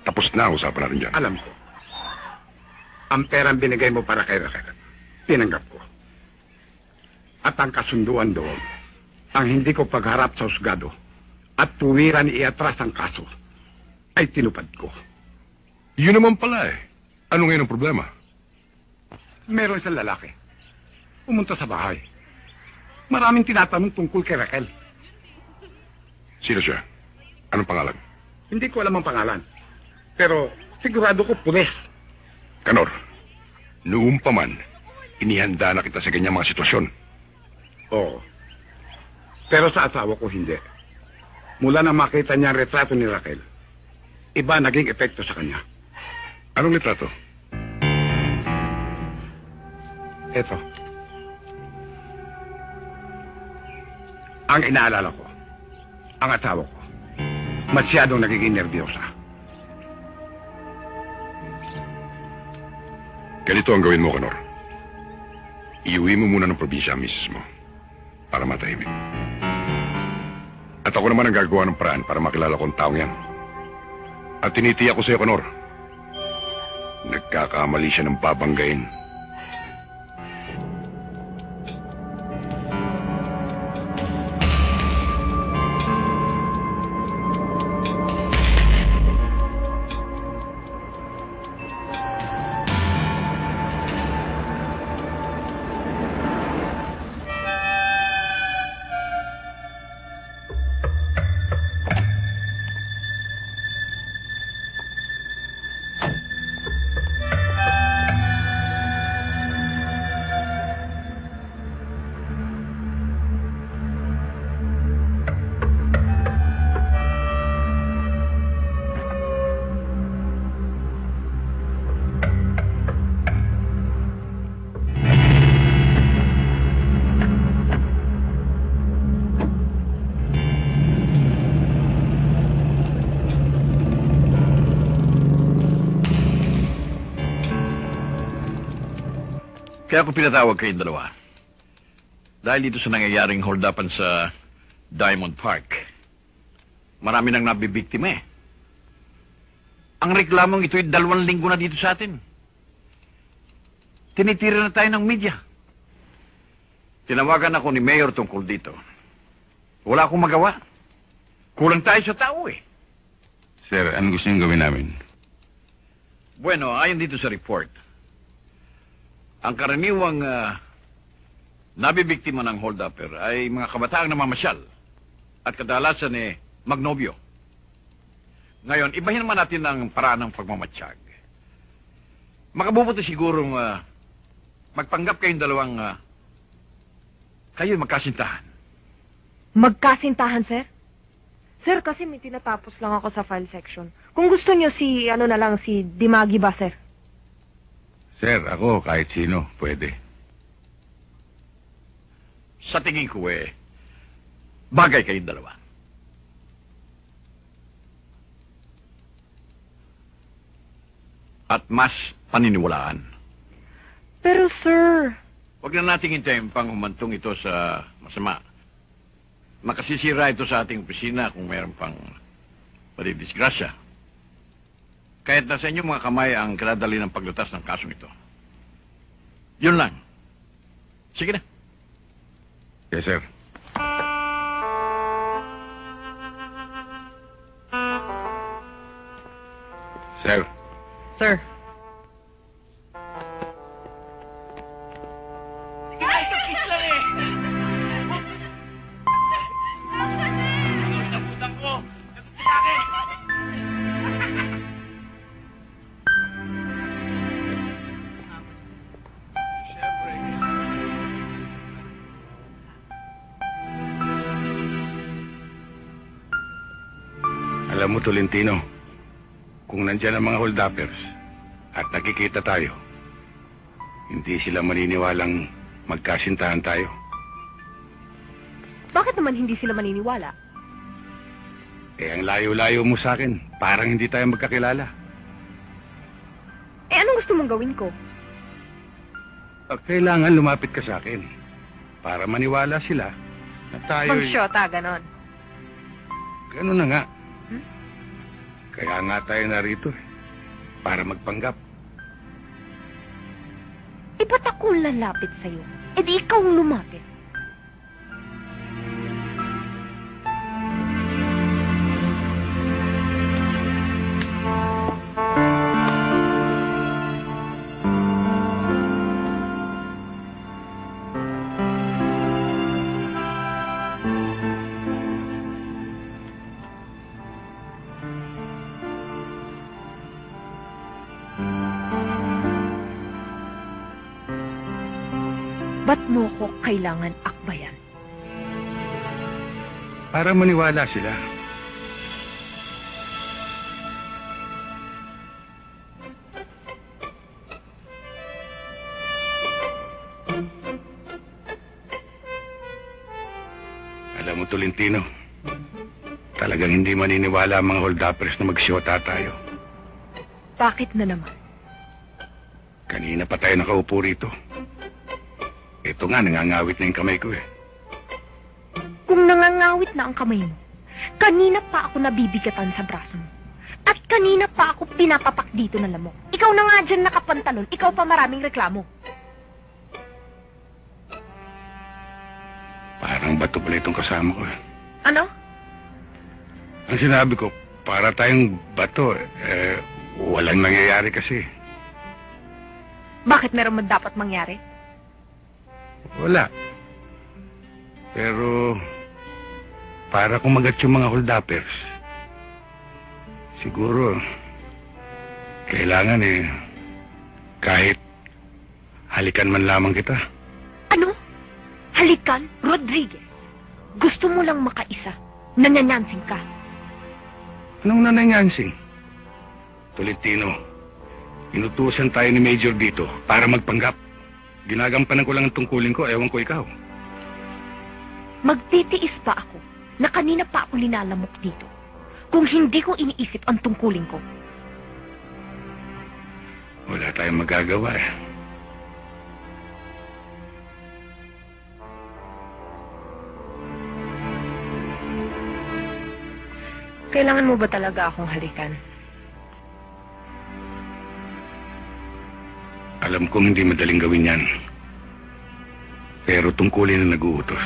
Tapos na ang usapan natin dyan. Alam ko. Ang perang binigay mo para kay Raquel, tinanggap ko. At ang kasunduan doon, ang hindi ko pagharap sa husgado at tuwiran iatras ang kaso, ay tinupad ko. Yun naman pala eh. Ano ngayon ang problema? Meron isang lalaki. Pumunta sa bahay. Maraming tinatanong tungkol kay Raquel. Sino siya? Anong pangalan? Hindi ko alam ang pangalan. Pero sigurado ko pulis. Kanor, noong pa man, inihanda na kita sa ganyang mga sitwasyon. Oo. Pero sa asawa ko hindi. Mula na makita niya ang retrato ni Raquel, iba naging epekto sa kanya. Anong litrato? Eto. Ang inaalala ko, ang asawa ko, masyadong nagiging nervyosa. Ganito ang gawin mo, Kanor. Iuwi mo muna ng probinsya ang misis mo para matahimik. At ako naman ang gagawa ng paraan para makilala ko ang taong yan. At tinitiyak ko sa iyo, Kanor, nagkakamali siya ng babanggain. Kaya ako pinatawag kayong dalawa. Dahil dito sa nangyayaring hold-upan sa Diamond Park, marami nang nabibiktima eh. Ang reklamong ito'y 2 linggo na dito sa atin. Tinitira na tayo ng media. Tinawagan ako ni Mayor tungkol dito. Wala akong magawa. Kulang tayo sa tao eh. Sir, anong gusto niyong gawin namin? Bueno, ayon dito sa report, ang karaniwang nabibiktima ng hold-upper ay mga kabataang namamasyal at kadalasan magnobyo. Ngayon, ibahin naman natin ang paraan ng pagmamatsyag. Makabubuti sigurong magpanggap kayong dalawang kayo'y magkasintahan. Magkasintahan, sir? Sir, kasi may tinatapos lang ako sa file section. Kung gusto niyo si Dimagi ba, sir? Sir, ako kahit sino, pwede. Sa tingin ko bagay kayong dalawa. At mas paniniwalaan. Pero, sir... Huwag na nating hintayin pang humantong ito sa masama. Makasisira ito sa ating opisina kung mayroon pang madidisgrasya. Kahit nasa inyong mga kamay ang kinadali ng paglutas ng kasong ito. Yun lang. Sige na. Yes, sir. Sir. Sir. Alam mo, Tolentino, kung nandyan ang mga hold-uppers at nakikita tayo, hindi sila maniniwalang magkasintahan tayo. Bakit naman hindi sila maniniwala? Ang layo-layo mo sa akin, parang hindi tayo magkakilala. Anong gusto mong gawin ko? Kailangan lumapit ka sa akin para maniwala sila na tayo... Mag-shota, ganon. Ganon na nga. Kaya nga tayo narito eh. Para magpanggap. Eh, ba't ako lalapit sa'yo? Eh, di ikaw ang lumapit. Ba't mo ko kailangan akbayan? Para maniwala sila. Alam mo, Tolentino, talagang hindi maniniwala ang mga hold-uppers na magsyota tayo. Bakit na naman? Kanina pa tayo nakaupo rito. Ito nga, nangangawit na yung kamay ko eh. Kung nangangawit na ang kamay mo, kanina pa ako nabibigatan sa braso mo. At kanina pa ako pinapapak dito ng lamok. Ikaw na nga dyan nakapantalon, ikaw pa maraming reklamo. Parang bato pala itong kasama ko eh. Ano? Ang sinabi ko, para tayong bato eh, walang nangyayari kasi. Bakit meron man dapat mangyari? Wala. Pero, para kumagat yung mga hold-uppers, siguro, kailangan eh, kahit halikan man lamang kita. Ano? Halikan, Rodriguez. Gusto mo lang makaisa. Nanyanyansing ka. Anong nananyansing? Tolentino, inutusan tayo ni Major dito para magpanggap. Ginagampanan ko lang ang tungkulin ko, ewan ko ikaw. Magtitiis pa ako na kanina pa ako linalamok dito kung hindi ko iniisip ang tungkulin ko. Wala tayong magagawa eh. Kailangan mo ba talaga akong halikan? Alam kong hindi madaling gawin yan. Pero tungkulin na nag-uutos.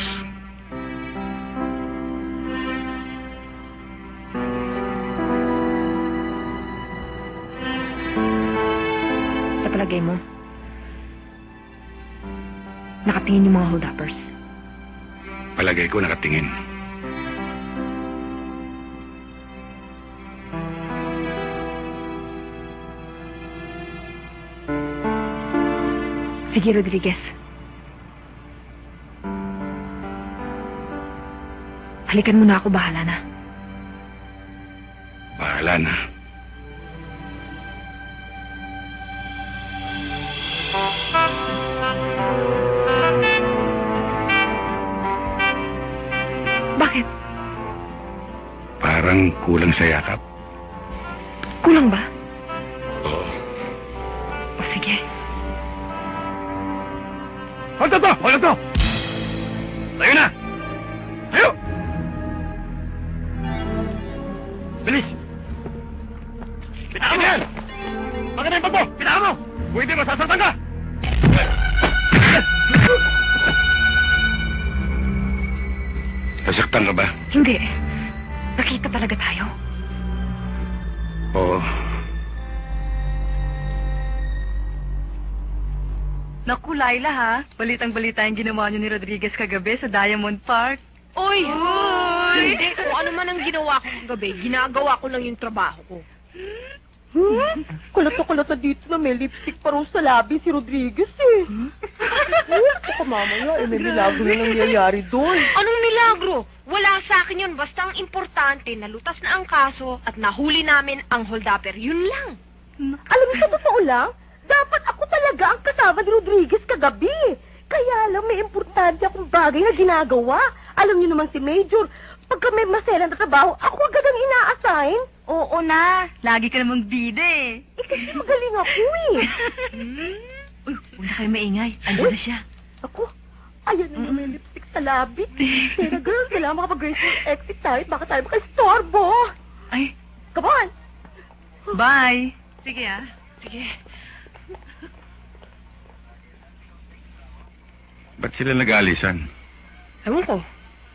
Sa palagay mo, nakatingin yung mga hold-uppers. Palagay ko nakatingin. Sige, Rodriguez. Halikan mo na ako, bahala na. Bahala na. Bakit? Parang kulang sa yakap. Kulang ba? Oo. O sige. Hold to! Hold to! Tayo na! Tayo! Bilis! Pitaan mo yan! Bakit na yung bato? Pitaan mo! Kung hindi, masasaltan ka! Nasaktan ka ba? Hindi. Nakita talaga tayo. Oo. Naku, Laila ha. Balitang-balita yung ginawa niyo ni Rodriguez kagabi sa Diamond Park. Oy! Hindi, kung ano man ang ginawa ko kagabi, ginagawa ko lang yung trabaho ko. Kulat na dito na may lipstick pa rin sa labi si Rodriguez eh. Baka mamaya may milagro na nangyayari doon. Anong milagro? Wala sa akin yun. Basta ang importante, nalutas na ang kaso at nahuli namin ang hold-upper. Yun lang. Alam mo, sa totoo lang, dapat ako talaga ang kasama ni Rodriguez kagabi. Kaya lang may importante akong bagay na ginagawa. Alam niyo naman si Major, pagka may masela na trabaho, ako agad ang ina-assign. Oo na. Lagi ka namang bida eh. Kasi magaling ako eh. Uy, huwag na kayo maingay. Ando na siya. Ako? Ayan na may lipstick sa labi. Pero girl, kailangan makapag-graceful exit tayo. Baka tayo makaistorbo. Ay. Come on. Bye. Sige ah. Sige. Ba't sila nag-aalisan? Ewan ko.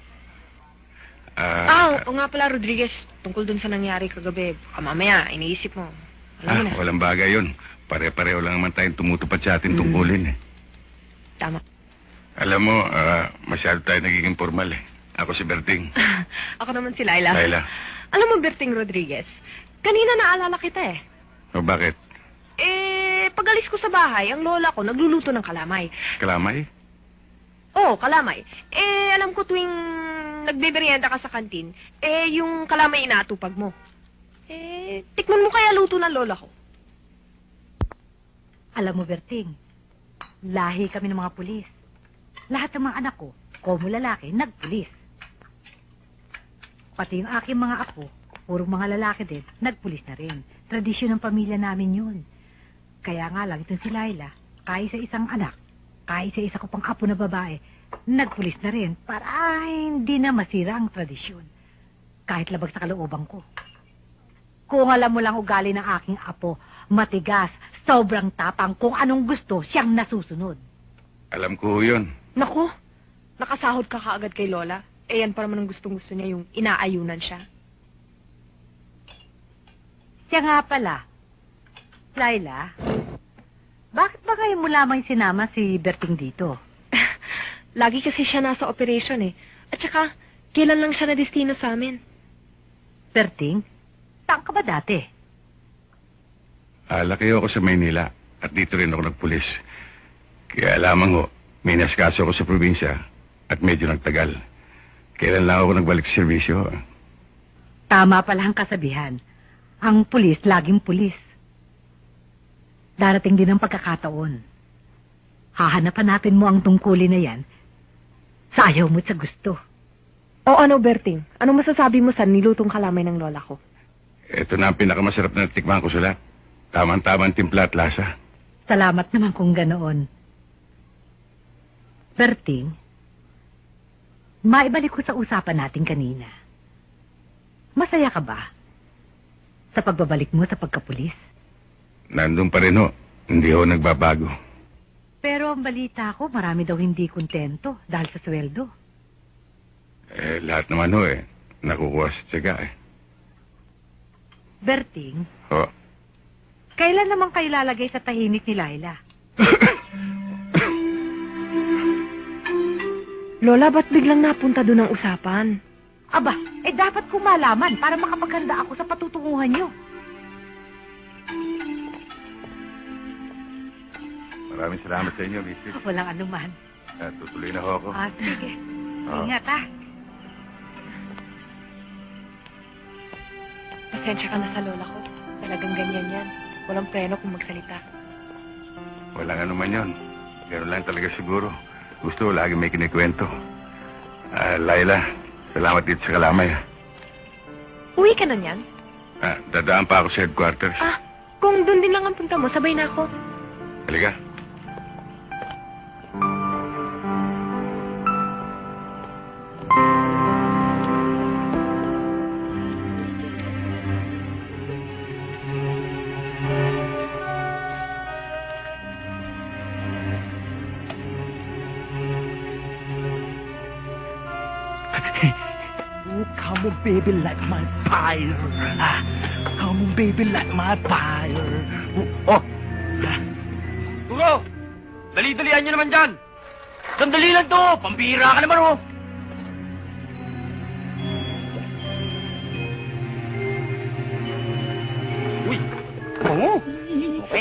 O nga pala, Rodriguez, tungkol dun sa nangyari kagabi. Mamaya, iniisip mo. Alam mo na. Walang bagay yun. Pare-pareho lang naman tayong tumutupad sa ating tungkulin eh. Tama. Alam mo, masyado tayo nagiging formal eh. Ako si Berting. Ako naman si Laila. Laila. Alam mo, Berting Rodriguez, kanina naalala kita eh. O bakit? Pag-alis ko sa bahay, ang lola ko nagluluto ng kalamay. Kalamay? Oo, kalamay. Alam ko tuwing nagbeberyenda ka sa kantin, yung kalamay inaatupag mo. Tikman mo kaya luto ng lola ko. Alam mo, Berting, lahi kami ng mga pulis. Lahat ng mga anak ko, komo lalaki, nagpulis. Pati yung aking mga apo, purong mga lalaki din, nagpulis na rin. Tradisyon ng pamilya namin yun. Kaya nga lang, itong si Laila, kahit sa isang anak, kahit sa isa ko pang apo na babae, nagpulis na rin para hindi na masira ang tradisyon. Kahit labag sa kalooban ko. Kung alam mo lang ugali ng aking apo, matigas, sobrang tapang, kung anong gusto, siyang nasusunod. Alam ko yun. Naku, nakasahod ka kaagad kay Lola. Yan pa naman ang gustong-gusto niya, yung inaayunan siya. Siya nga pala, Laila, bakit ba ngayon mo lamang sinama si Berting dito? Lagi kasi siya nasa operation eh. At saka, kailan lang siya na-destino sa amin? Berting, saan ka ba dati? Laki ako sa Maynila at dito rin ako nagpulis. Kaya lamang ho, may naskaso ako sa probinsya at medyo nagtagal. Kailan lang ako nagbalik sa serbisyo. Tama pala ang kasabihan. Ang pulis, laging pulis. Darating din ang pagkakataon. Hahanapan natin mo ang tungkulin na yan sa ayaw mo at sa gusto. O ano, Berting? Anong masasabi mo sa nilutong kalamay ng lola ko? Ito na ang pinakamasarap na natikman ko sa lahat. Tama-tamang timpla at lasa. Salamat naman kung ganoon. Berting, maibalik ko sa usapan natin kanina. Masaya ka ba sa pagbabalik mo sa pagkapulis? Nandun pa rin ho. Hindi ho nagbabago. Pero ang balita ko, marami daw hindi kontento dahil sa sweldo. Lahat naman ho nakukuha sa tiyaga Berting, Ho. kailan naman kayo lalagay sa tahimik ni Laila? Lola, ba't biglang napunta doon ang usapan? Aba, dapat ko malaman para makapaganda ako sa patutunguhan niyo. Maraming salamat sa inyo, Mrs. Walang anuman. Tutuloy na ho ako. Sige. Oo. Ingat, ha? Pasensya ka na sa lola ko. Talagang ganyan yan. Walang preno kung magsalita. Walang anuman yun. Ganun lang talaga siguro. Gusto, lagi may kinikwento. Laila, salamat dito sa kalamay. Uwi ka na niyan? Dadaan pa ako sa headquarters. Kung doon din lang ang punta mo, sabay na ako. Halika. Come on, baby, like my fire. Come on, baby, like my fire. Oh! Turo! Dali-dalian nyo naman dyan! Sandali lang to! Pambihira ka naman, oh! Uy! Oo! Okay.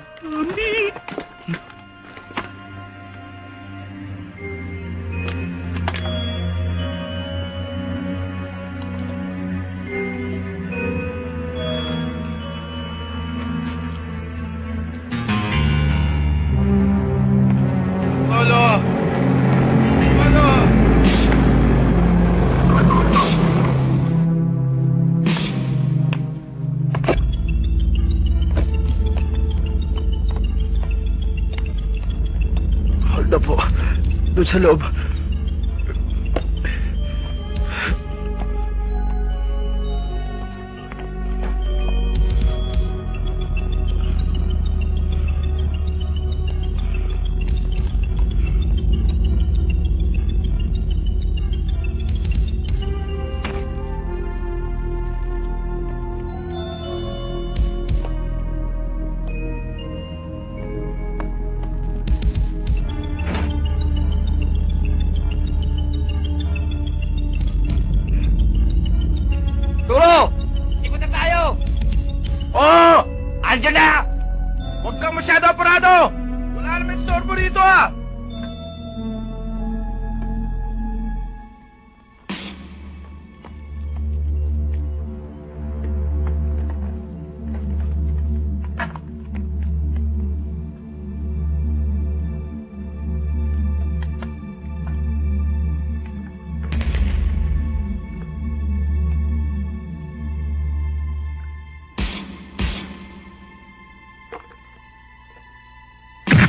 Hold po. Doon sa loob.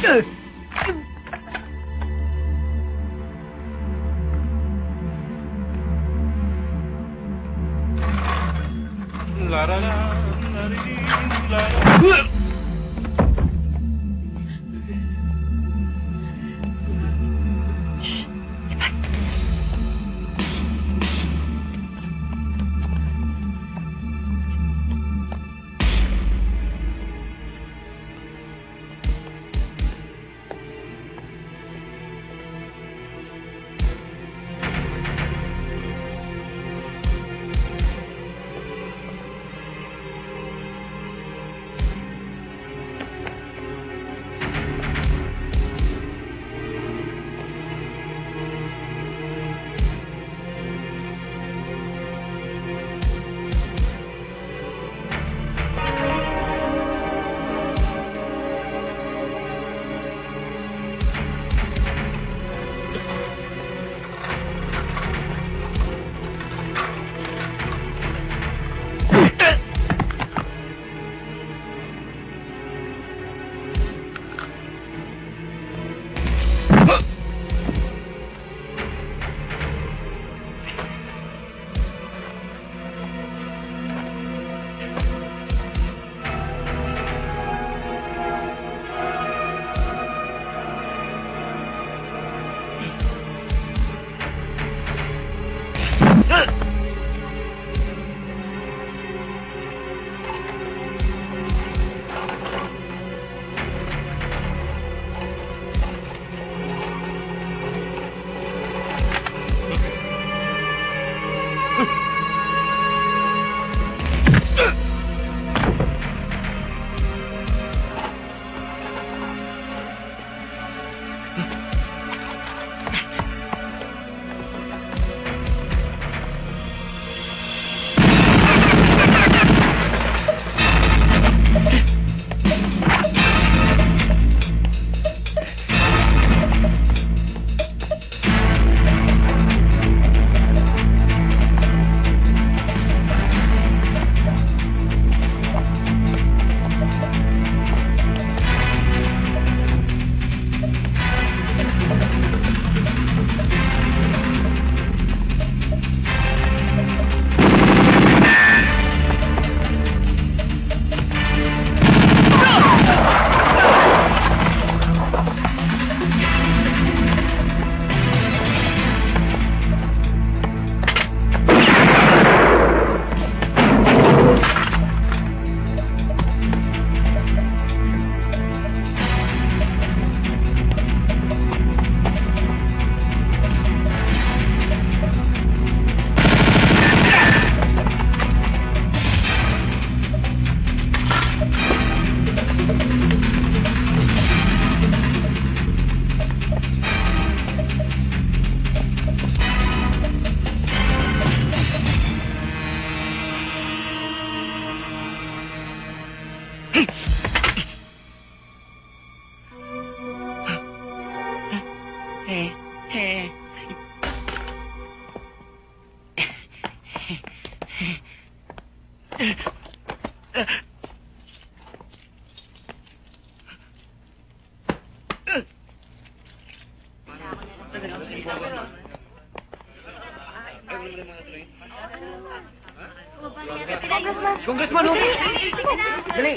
Congressman, okay? Dali.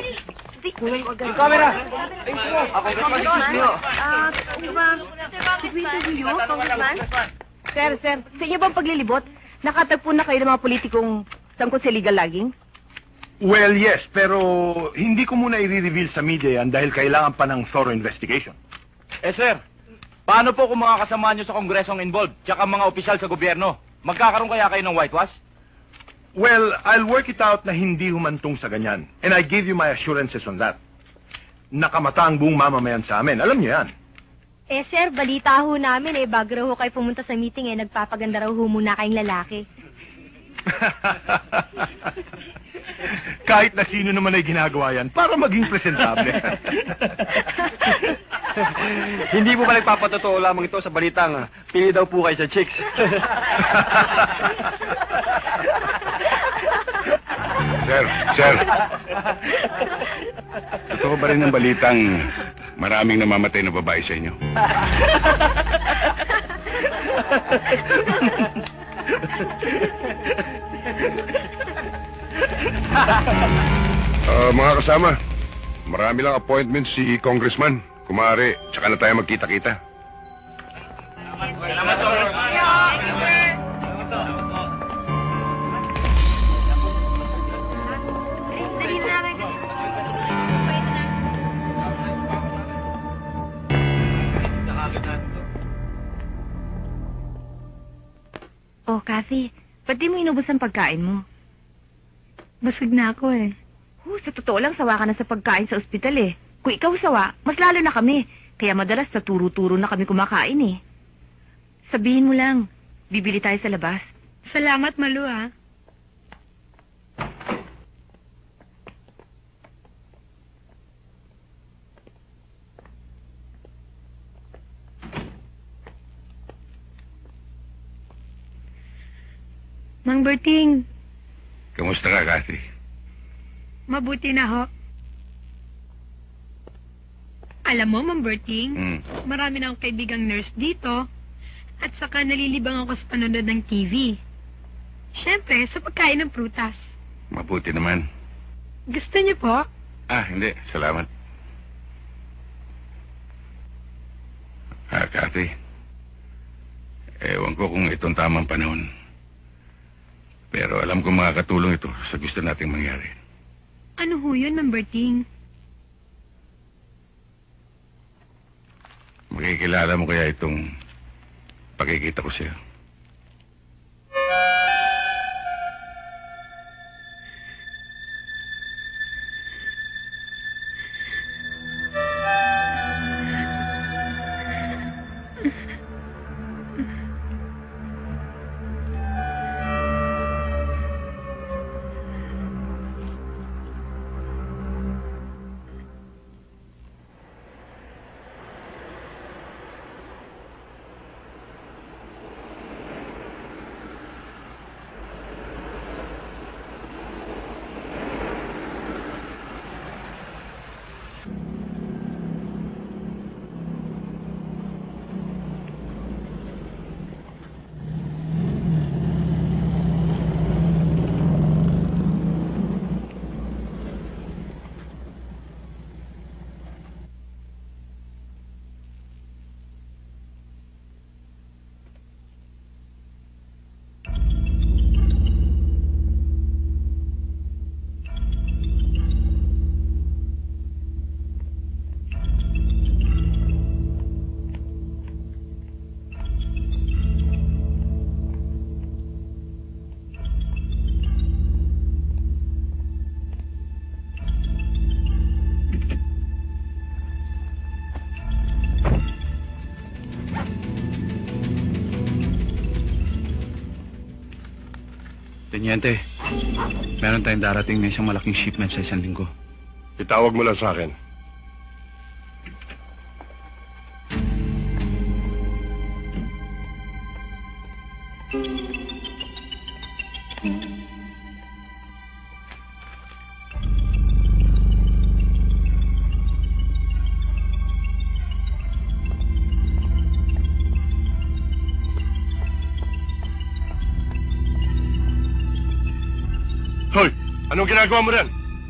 Camera. Congressman, ano ba? Interview, Congressman? Sir, sa inyo bang paglilibot, nakatagpo na kayo ng mga politikong tungkol sa illegal logging? Well, yes, pero hindi ko muna i-reveal sa media yan dahil kailangan pa ng thorough investigation. Eh, sir, paano po kung mga kasama nyo sa kongresong involved, tsaka mga opisyal sa gobyerno? Magkakaroon kaya kayo ng whitewash? Well, I'll work it out na hindi humantong sa ganyan. And I give you my assurances on that. Nakamata ang buong mamamayan sa amin. Alam niyo yan. Eh, sir, balita ho namin bago raw ho kayo pumunta sa meeting nagpapaganda raw ho muna kayong lalaki. Kahit na sino naman ay ginagawa yan para maging presentable. Hindi po ba nagpapatotoo lamang ito sa balitang pili daw po kayo sa chicks? Sir. Totoo ba rin ang balitang Maraming namamatay na babae sa inyo. Mga kasama, marami lang appointment si Congressman. Kumari, tsaka na tayo magkita-kita. Oh, Kathy, ba't di mo inubos ang pagkain mo? Busog na ako eh. Sa totoo lang, sawa ka na sa pagkain sa ospital eh. Kung ikaw sawa, mas lalo na kami. Kaya madalas sa turo-turo na kami kumakain eh. Sabihin mo lang, bibili tayo sa labas. Salamat, Malu ah. Mang Berting, Kamusta ka, Kathy? mabuti na ho. Alam mo, Mang Berting, marami na akong kaibigang nurse dito at saka nalilibang ako sa panonood ng TV. Siyempre, sa pagkain ng prutas. Mabuti naman. Gusto niyo po? Hindi. Salamat. Kathy. Ewan ko kung itong tamang panahon. Pero alam ko makakatulong ito sa gusto nating mangyari. Ano ho yun, Mang Berting? Makikilala mo kaya itong pagkikita ko sa'yo? Teniente, meron tayong darating na isang malaking shipment sa isang linggo. Itawag mo lang sa akin. Hoy! Anong ginagawa mo rin?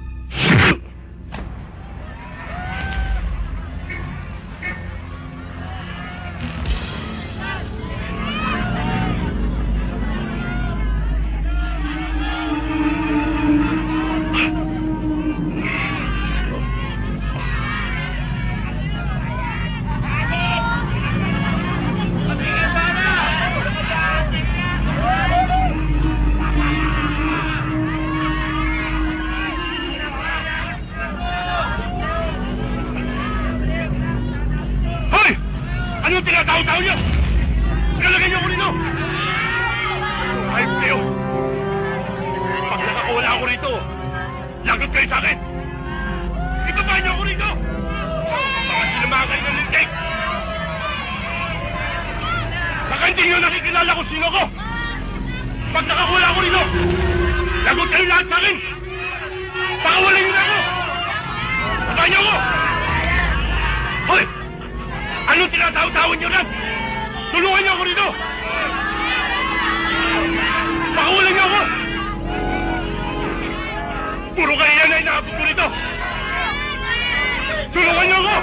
Anong tinatao-tao niyo? Nalagay niyo ako rito! Ayos kayo! Pag nakakawala ako rito, lagot kayo sa akin! Ibaba niyo ako rito! Baka sinamahan kayo ng lintik! Baka hindi niyo nakikilala kung sino ko! Pag nakakawala ako rito, lagot kayo lahat sa akin! Baka wala niyo na ako! Baba niyo ako! Hoy! Ano tinatawa-tawa niyo lang? Tulungan niyo ako rito! Pakulan niyo ako! Puro kayo yan ay nakapot ko rito! Tulungan niyo ako!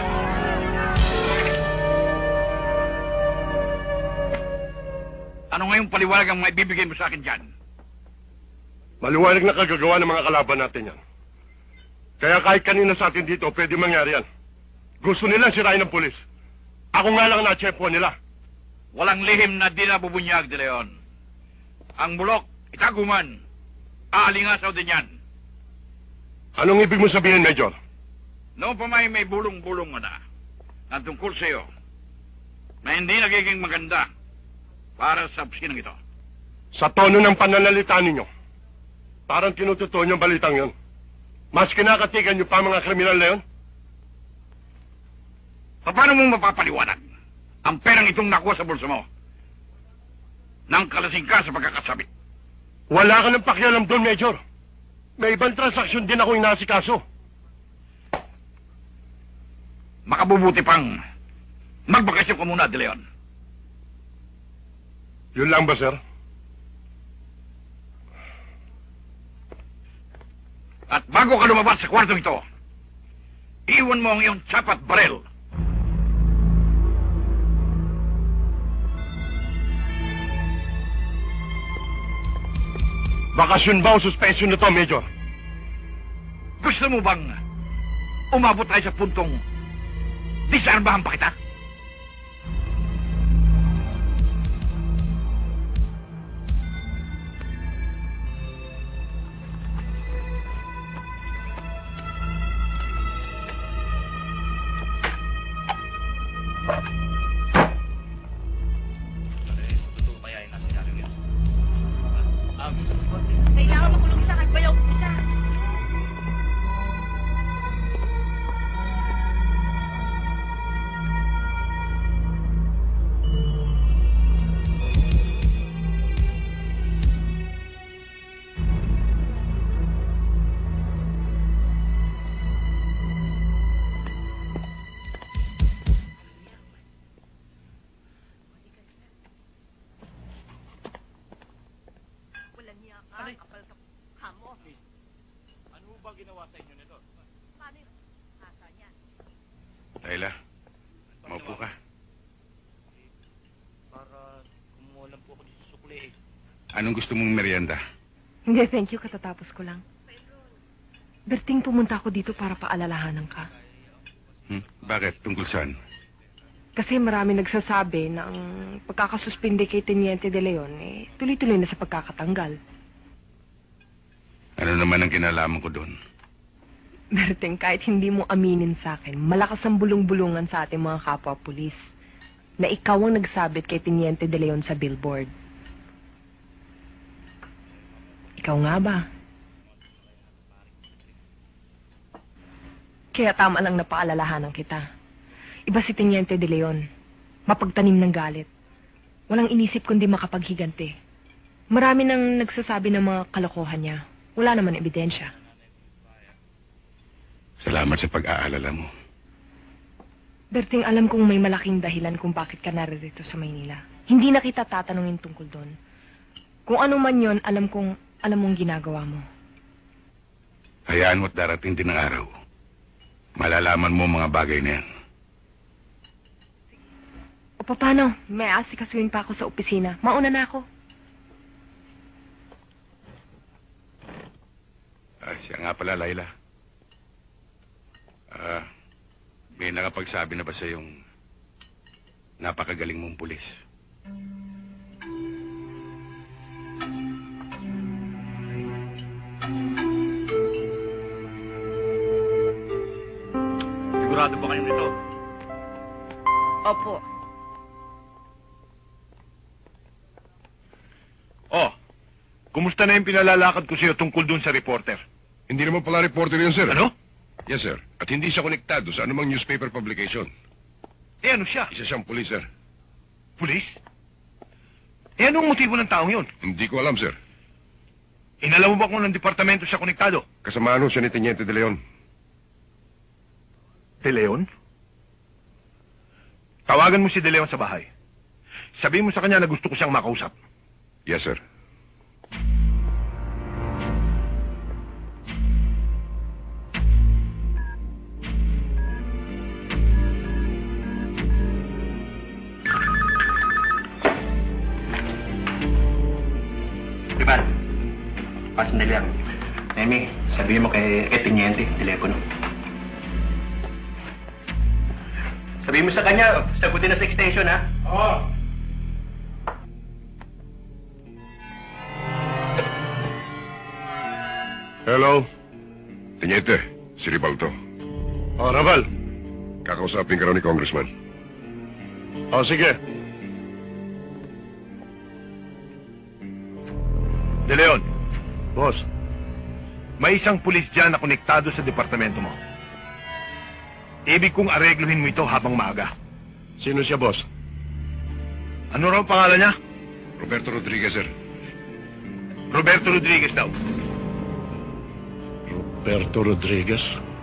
Ano ngayong paliwanag ang maibibigay mo sa akin dyan? Maliwanag na kagagawa ng mga kalaban natin yan. Kaya kahit kanina sa atin dito, pwede mangyari yan. Gusto nila sirain ng pulis. Ako nga lang na-chepo nila. Walang lihim na di nabubunyag, De Leon. Ang bulok, itaguman. Aalingasaw din yan. Anong ibig mo sabihin, Major? Noong pa may bulong-bulong na tungkol sa iyo na hindi nagiging maganda para sa opisinang ito. Sa tono ng pananalita ninyo, parang tinututuan yung balitang yon. Mas kinakatigan nyo pa mga kriminal na yun? Paano mo mapapaliwanag ang perang itong nakuha sa bulsa mo nang kalasing ka sa pagkakasabit? Wala ka ng pakialam doon, Major. May ibang transaksyon din ako inasikaso. Makabubuti pang magbakasyon ka muna, De Leon. Yun lang ba, sir? At bago ka lumabas sa kwartong ito, iwan mo ang iyong tsapat barel. Bakasyon ba o suspension na to, Major? Gusto mo bang umabot tayo sa puntong disarmahan pa kita? Kailangan makulong siya kahit bayaw po siya. Ano ba ginawa sa inyo nito? Paano yun? Nasa niya. Laila, maupo ka. Para kumuha lang po ako dito sa sukli eh. Anong gusto mong merienda? Hindi, thank you. Katatapos ko lang. Berting, pumunta ako dito para paalalahanan ka. Bakit? Tungkol saan? Kasi marami nagsasabi na ang pagkakasuspinde kay Teniente De Leon, tuloy-tuloy na sa pagkakatanggal. Ano naman ang kinalaman ko doon? Berting, kahit hindi mo aminin sa akin, malakas ang bulong-bulungan sa ating mga kapwa-pulis na ikaw ang nagsabit kay Teniente De Leon sa billboard. Ikaw nga ba? Kaya tama lang na paalalahanan kita. Iba si Teniente De Leon. Mapagtanim ng galit. Walang inisip kundi makapaghiganti. Marami nang nagsasabi ng mga kalokohan niya. Wala naman ebidensya. Salamat sa pag-aalala mo. Berting, alam kong may malaking dahilan kung bakit ka narito sa Maynila. Hindi na kita tatanungin tungkol doon. Kung ano man yon, alam mong ginagawa mo. Hayaan mo't darating din ang araw. Malalaman mo mga bagay na yan. O paano? May asikasuhin pa ako sa opisina. Mauna na ako. Siya nga pala, Laila. May nakapagsabi na ba sa yung napakagaling mong pulis? Sigurado ba kayo nito? Opo. Oh, kumusta na yung pinalalakad ko sa'yo tungkol dun sa reporter? Hindi naman pala reporter yun, sir. Ano? Yes, sir. At hindi siya konektado sa anumang newspaper publication. Ano siya? Isa siyang pulis, sir. Pulis? Anong motibo ng taong yun? Hindi ko alam, sir. Inalaw mo ba kung ng departamento siya konektado? Kasamahan siya ni Teniente De Leon. De Leon? Tawagan mo si De Leon sa bahay. Sabihin mo sa kanya na gusto ko siyang makausap. Yes, sir. Diba? Sandali lang. Amy, sabihin mo kay Tiniente, telepono. Sabihin mo sa kanya, sagutin na sa extension, ha? Oo. Hello? Tiniente, si Ribalto. Oh, Raval. Kakausapin ka raw ni Congressman. Oh, sige. De Leon, Boss, may isang pulis dyan na konektado sa departamento mo. Ibig kong aregluhin mo ito habang maaga. sino siya, boss? Ano raw ang pangalan niya? Roberto Rodriguez, sir. Roberto Rodriguez daw. Roberto Rodriguez?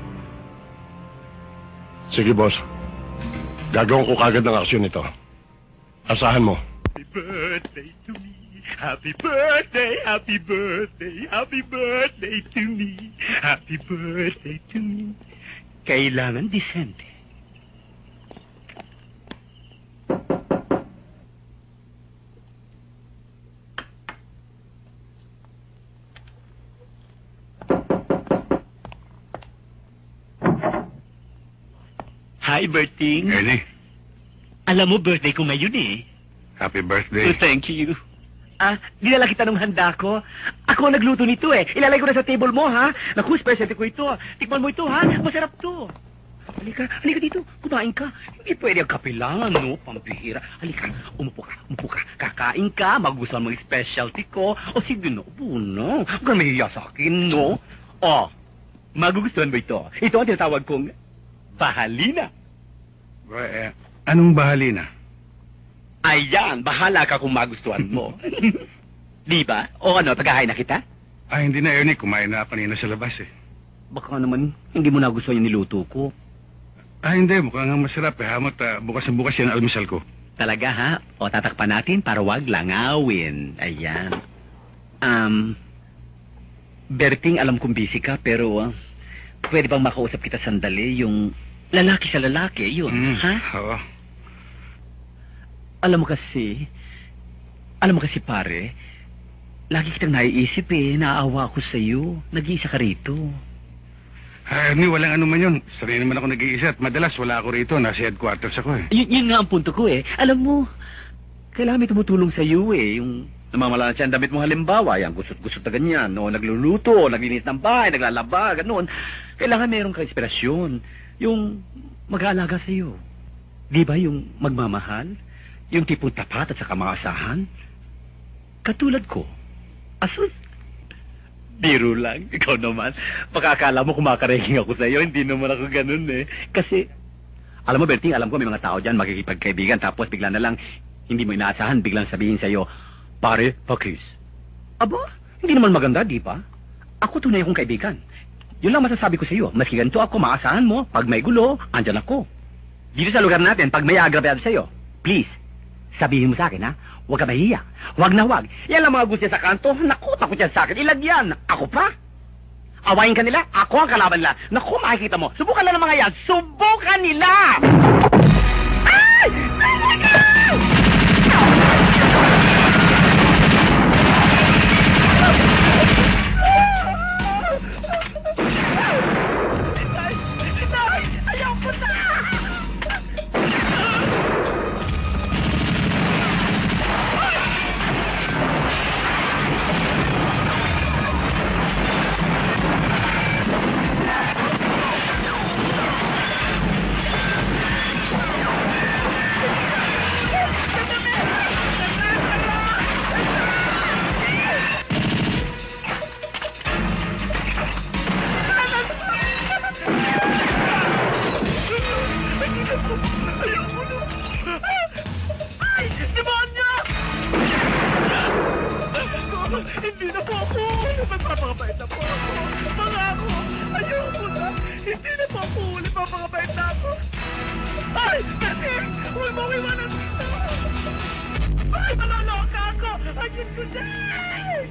Sige, boss. Gagawin ko kagad ng aksyon ito. Asahan mo. Happy birthday to me. Happy birthday, happy birthday, happy birthday to me. Happy birthday to me. Kailangan disente. Hi, Berting. Eddie, Alam mo, birthday ko ngayon eh. happy birthday. Oh, thank you. Dinala kita nung handa ko. Ako ang nagluto nito eh. Ilalagay ko na sa table mo, ha? Naku, specialty ko ito. Tikman mo ito, ha? Masarap to. Halika dito. Kumain ka. Hindi pwede ang kape lang, no? Pambihira. Halika, umupo ka. Kakain ka, magustuhan mo yung specialty ko. O sige, no? Buno. Huwag kang mahiya sa akin, no? O, magugustuhan mo ito. Ito ang tinatawag kong bahalina. Anong bahalina? Ayan, bahala ka kung magustuhan mo. Di ba? O ano, tagahain na kita? Hindi na, Ernie. Kumain na kanina sa labas eh. Baka naman, hindi mo nagustuhan yung niluto ko. Hindi. Mukhang nga masarap eh. Hamot, bukas na bukas yan ang almusal ko. Talaga, ha? O tatakpan natin para wag langawin. Ayan. Berting, alam kong busy ka, pero pwede bang makausap kita sandali? Yung lalaki sa lalaki, yun, ha? Oo. Alam mo kasi pare, lagi kitang naiisip eh, naaawa ako sa'yo. Nag-iisa ka rito. Ernie, walang ano man yun. Sanay naman ako nag-iisa at madalas wala ako rito. Nasa headquarters ako eh. Yun nga ang punto ko eh. Alam mo, kailangan may tumutulong sa'yo eh. Yung namamalaan siya ang damit mo halimbawa, yan, gusot-gusot na ganyan, o nagluluto, naglinis ng bahay, naglalaba, ganoon. Kailangan mayroong ka-inspirasyon. Yung mag-aalaga sa'yo. Di ba yung magmamahal? Yung tipong tapat at saka maasahan? Katulad ko. Asus. Biro lang. Ikaw naman. Baka akala mo kumakareging ako sa'yo. Hindi naman ako ganun eh. Kasi, alam mo, Berting, alam ko may mga tao dyan makikipagkaibigan tapos bigla na lang, hindi mo inaasahan, biglang sabihin sa'yo, pare, pakis. Aba, hindi naman maganda, di ba? Ako tunay akong kaibigan. Yun lang masasabi ko sa'yo. Maski ganito ako, maasahan mo. Pag may gulo, andyan ako. Dito sa lugar natin, pag may agrabyado sa'yo, please, sabihin mo sa akin, ha? Huwag ka mahiya. Huwag na huwag. Yan lang mga gusto sa kanto. Naku, takot yan sa akin. Ilagyan. Ako pa? Awayin ka nila? Ako ang kalaban nila. Naku, makikita mo. Subukan lang ng mga yan. Subukan nila! Ay! Oh my God! Ayaw ko na! Ay! Demonyo! Hindi na po ako! Magpapakabait na po ako! Mga ako! Ayoko na! Hindi na po ako uli! Papakabait na ako! Ah! Ay! Berting! Huwag mo ko iwanan dito! Ay, maloloka ako! Ay, Diyos ko, Diyos!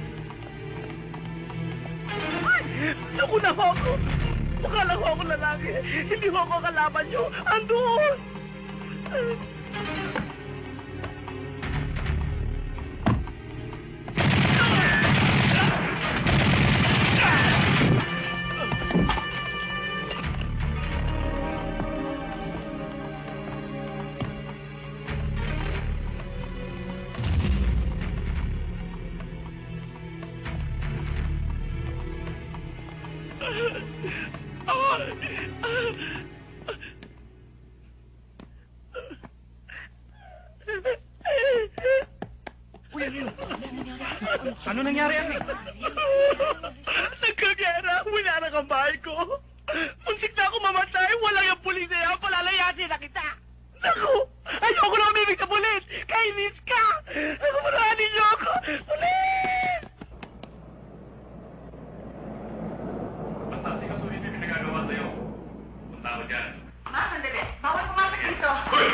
Ay! Naku na ho ako! Mukha lang ho ako lalaki. Hindi ho ako kalaban nyo. Andun! Ano nangyari, Ate? Nagkagera! Winarang ang bahay ko! Muntik na ako mamatay! Walang yung pulis na yan! Palalayasin na kita! Naku! Ayoko na umibig sa pulis! Kainis ka! Kumurahanin niyo ako! Pulis! Basta sigasuhin yung pinagagawa sa'yo. Punta ko dyan. Ma, sandali. Bawal pumasok dito.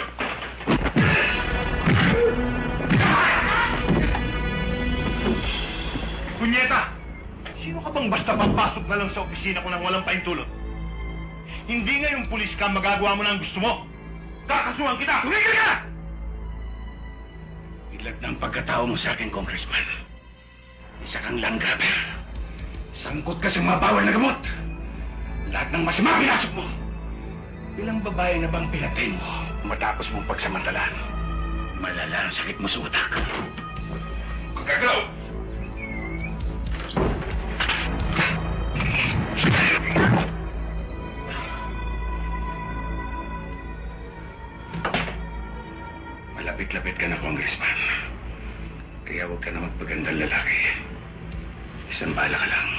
Kunyeta! Sino ka bang basta papasok na lang sa opisina ko nang walang paintulot? Hindi nga yung pulis ka magagawa mo na ang gusto mo. Kakasuhan kita! Tumigil ka! Ilag ng pagkatao mo sa akin, Congressman. Isa kang langgam. Sangkot ka sa mga bawal na gamot. Lahat ng masama pinasok mo. Ilang babae na bang pinatay mo matapos mong pagsamantalaan? Malala ang sakit mo sa utak. Kung gagalaw! Malapit-lapit ka na, Congressman. Kaya huwag ka na magpagandang lalaki. Isang bala ka lang.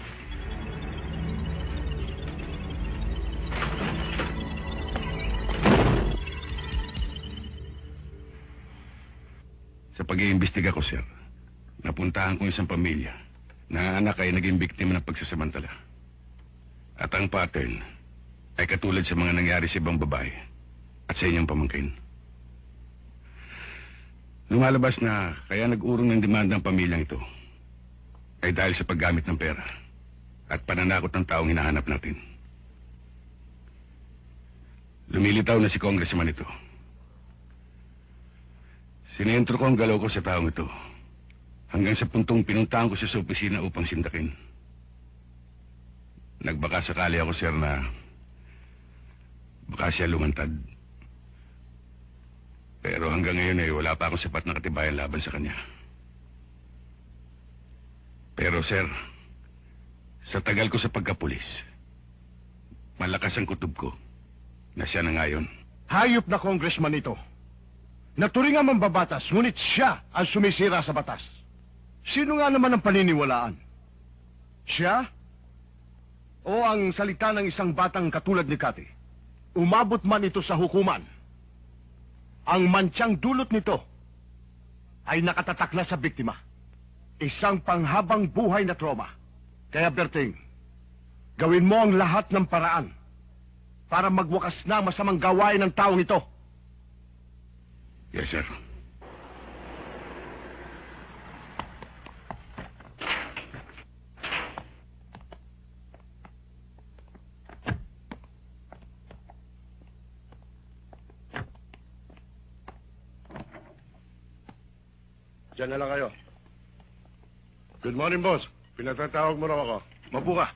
Sa pag-iimbestiga ko, sir, napuntahan ko isang pamilya na anak ay naging biktima ng pagsasamantala. At ang pattern ay katulad sa mga nangyari sa ibang babae at sa inyong pamangkin. Lumalabas na kaya nag-urong ng demanda ng pamilyang ito ay dahil sa paggamit ng pera at pananakot ng taong hinahanap natin. Lumilitaw na si Congressman ito. Sinentro ko ang galaw ko sa taong ito hanggang sa puntong pinuntahan ko siya sa opisina upang sindakin. Nagbaka sakali ako, sir, na baka siya lumantad. Pero hanggang ngayon ay wala pa akong sapat na katibayan laban sa kanya. Pero, sir, sa tagal ko sa pagkapulis, malakas ang kutob ko na siya na ngayon. Hayop na congressman ito. Naturingan mambabatas, ngunit siya ang sumisira sa batas. Sino nga naman ang paniniwalaan? Siya? O ang salita ng isang batang katulad ni Cathy? Umabot man ito sa hukuman. Ang mantyang dulot nito ay nakatatak na sa biktima. Isang panghabang buhay na trauma. Kaya Berting, gawin mo ang lahat ng paraan para magwakas na masamang gawain ng taong ito. Yes, sir. Diyan na lang kayo. Good morning, boss. Pinatatawag mo raw ako. Mabu ka.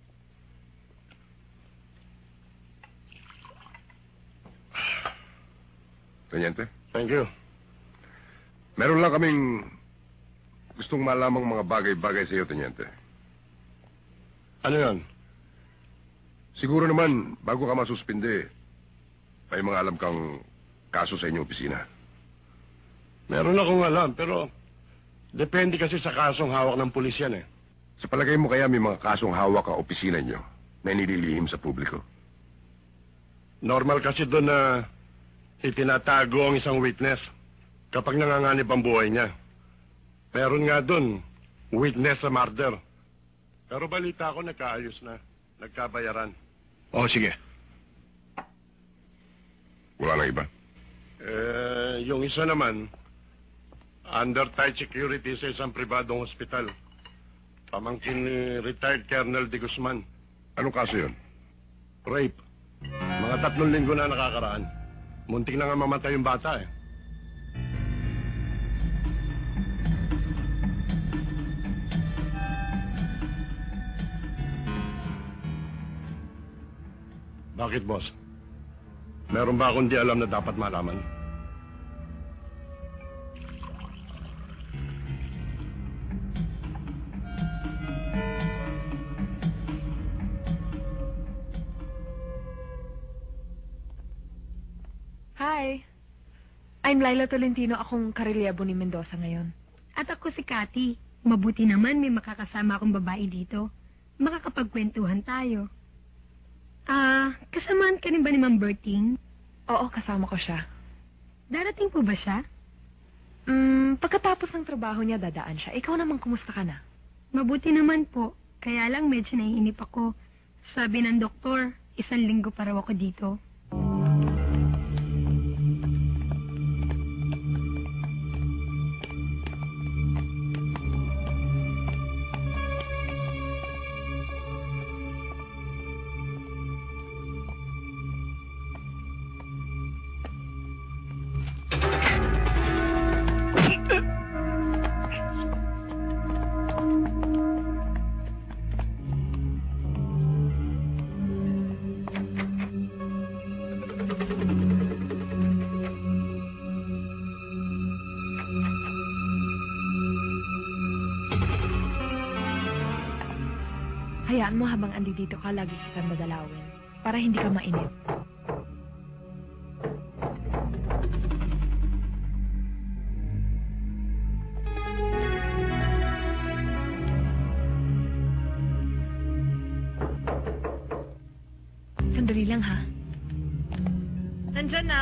Tanyente? Thank you. Meron lang kaming gustong malamang mga bagay-bagay sa iyo, Tanyente. Ano yan? Siguro naman, bago ka masuspinde, may mga alam kang kaso sa inyong opisina. Meron akong alam, pero depende kasi sa kasong hawak ng pulis yan eh. Sa palagay mo kaya may mga kasong hawak ang opisina nyo na nililihim sa publiko? Normal kasi doon na itinatago ang isang witness kapag nanganganib ang buhay niya. Meron nga doon, witness sa murder. Pero balita ko nagkaayos na, nagkabayaran. Oh, sige. Wala nang iba? Yung isa naman, under tight security sa isang pribadong hospital. Pamangkin ni retired Colonel De Guzman. Anong kaso yun? Rape. Mga 3 linggo na nakakaraan. Muntik na nga mamatay yung bata eh. Bakit, boss? Meron ba akong di alam na dapat malaman? Hi. I'm Laila Tolentino. Akong karelyebo ni Mendoza ngayon. At ako si Cathy. Mabuti naman may makakasama akong babae dito. Makakapagkwentuhan tayo. Kasamaan ka rin ba ni Ma'am Berting? Oo, kasama ko siya. Darating po ba siya? Pagkatapos ng trabaho niya, dadaan siya. Ikaw naman, kumusta ka na? Mabuti naman po. Kaya lang medyo naiinip ako. Sabi ng doktor, 1 linggo pa raw ako dito. Hayaan mo habang andi dito ka, lagi kitang dadalawin. Para hindi ka mainip. Sandali lang, ha? Nandyan na.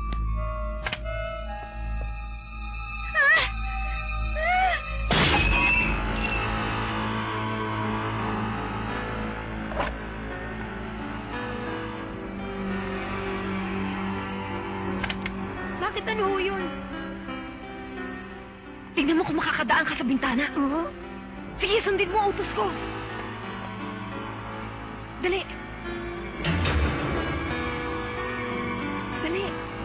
Bakit ano ho yun? Tignan mo kung makakadaan ka sa bintana. Oo. Sige, sundin mo ang utos ko. Dali. Dali.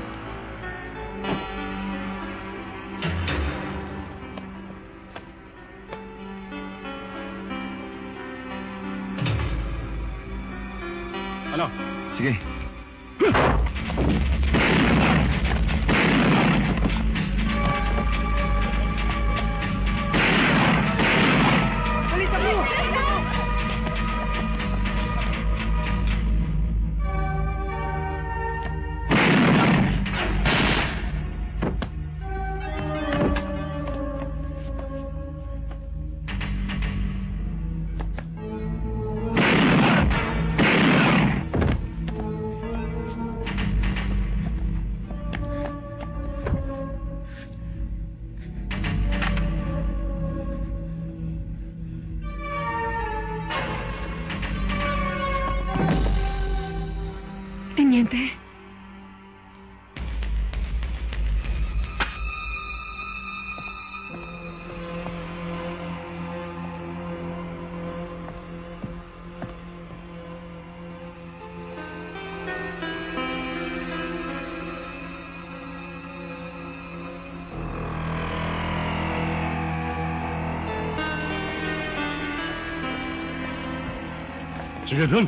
Ano? Sige. Balita mo! Teniente. Sige dun.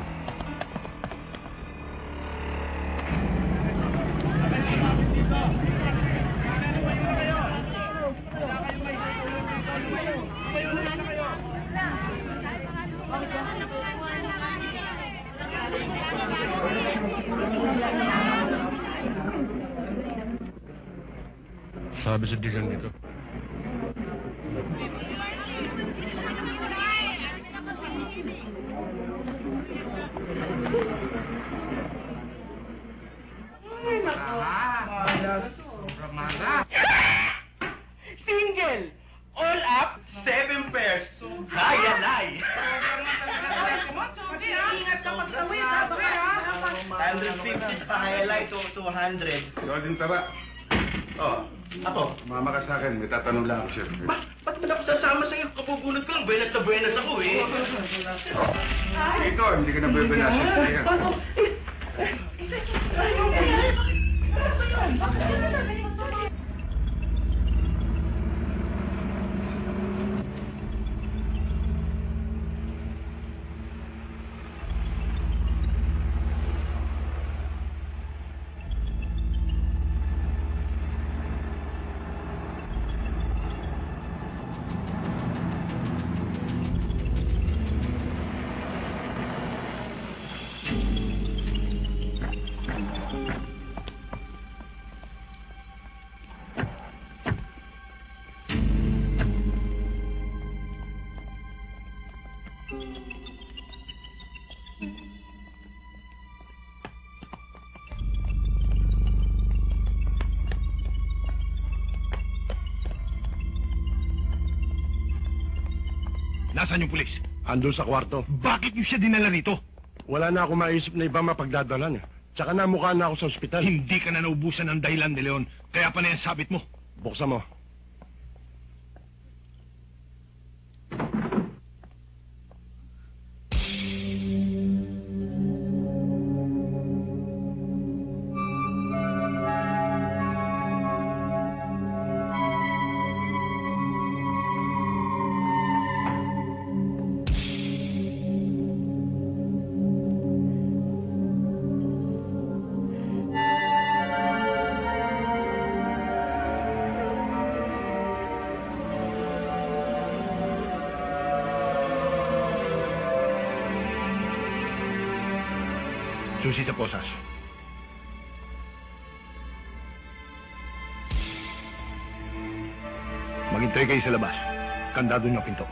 Sabi sa digang nito. Single! All up, 7 pairs. Kaya lay! Ingat ka pag-away, ha? I'll receive this pa Ay, 200. Ikaw din tara. Oh, ako. Mama ka sa akin, may tatanong lang ako sir. Ba't mo na ako sasama sa'yo? Kapubunod ko lang. Buenas na buenas ako eh. Ito, hindi ka na bebenasin. Nasaan yung pulis? Andun sa kwarto. Bakit niyo siya dinala rito? Wala na ako maisip na iba mapagdadalan. Tsaka namukha na ako sa ospital. Hindi ka na naubusan ng dahilan, De Leon. Kaya pa na yan sabit mo. Buksan mo. Susi sa posas. Maghintay kayo sa labas. Kandado niyo ang pinto.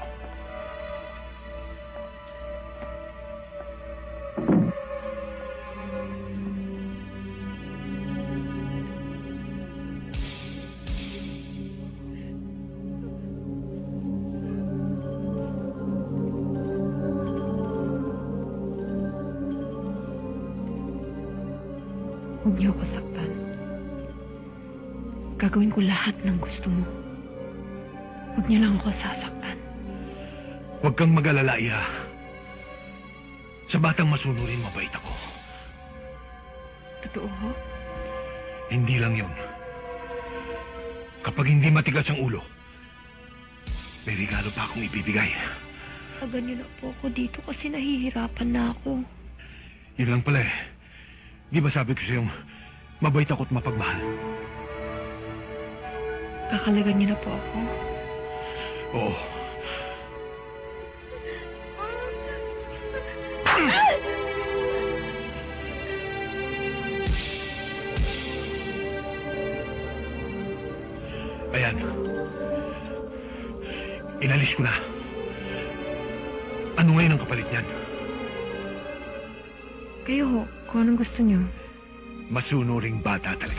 Huwag niyo ako saktan. Gagawin ko lahat ng gusto mo. Huwag niyo lang ako sasaktan. Huwag kang mag-alala, Iha. Sa batang masunurin, mabait ako. Totoo ho? Hindi lang yun. Kapag hindi matigas ang ulo, may regalo pa akong ibibigay. Tagan niyo na po ako dito kasi nahihirapan na ako. Yun lang pala eh. Di ba sabi ko sa'yo, mabait ako at mapagmahal? Kakalagan niyo na po ako? Oo. Ayan. Inalis ko na. Ano ngayon ang kapalit niyan? Kayo ho, kung anong gusto niyo. Masunuring bata talaga.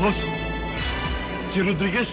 boss. Si Rodriguez.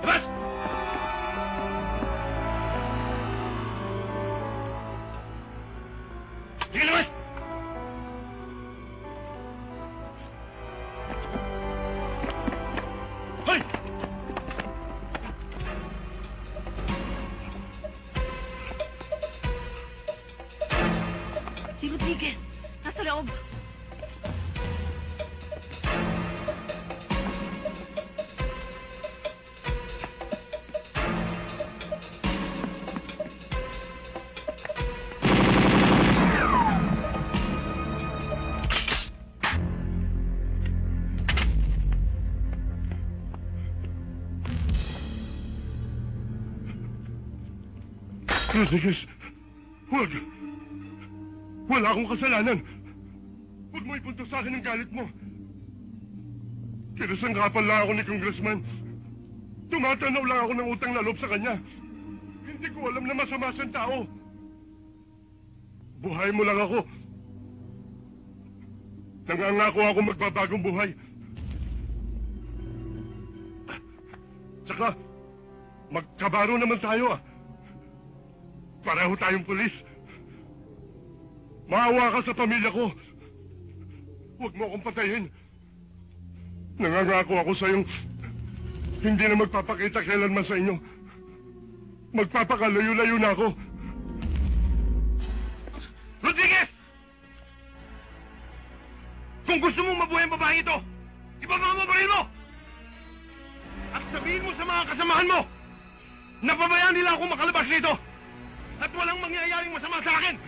Labas! Sige, labas! Hoy! Si Rodriguez, nasa loob. Rodriguez, huwag. Wala akong kasalanan. Huwag mo ipunta sa akin ang galit mo. Kinasangkapan lang ako ni Congressman. Tumatanaw lang ako ng utang na loob sa kanya. Hindi ko alam na masama siyang tao. Buhay mo lang ako. Nangangako ako magbabagong buhay. Tsaka, magkabaro naman tayo ah. Pareho tayong pulis. Maawa ka sa pamilya ko. Huwag mo akong patayin. Nangangako ako sa iyong hindi na magpapakita kailanman sa inyo. Magpapakalayo-layo na ako. Rodriguez! Kung gusto mong mabuhay ang babae ito, ibaba mo baril mo! At sabihin mo sa mga kasamahan mo, napabayaan nila akong makalabas nito at walang mangyayaring masama sa akin!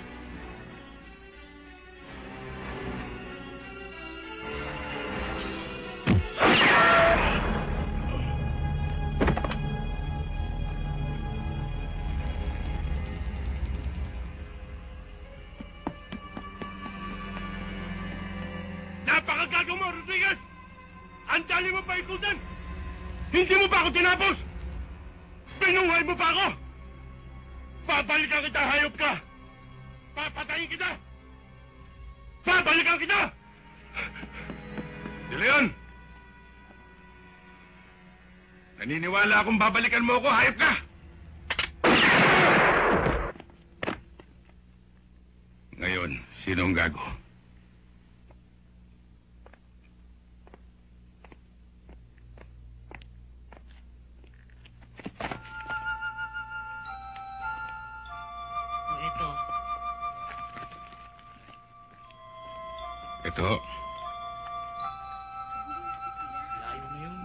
Napakagago mo, Rodriguez! Ang dali mo pa ikutan! Hindi mo pa ako tinapos! Pinuhay mo pa ako! Babalikan kita, hayop ka! Papatayin kita! Babalikan kita! De Leon! Naniniwala akong babalikan mo ako, hayop ka! Ngayon, sino ang gago? Ito. Layo na yun.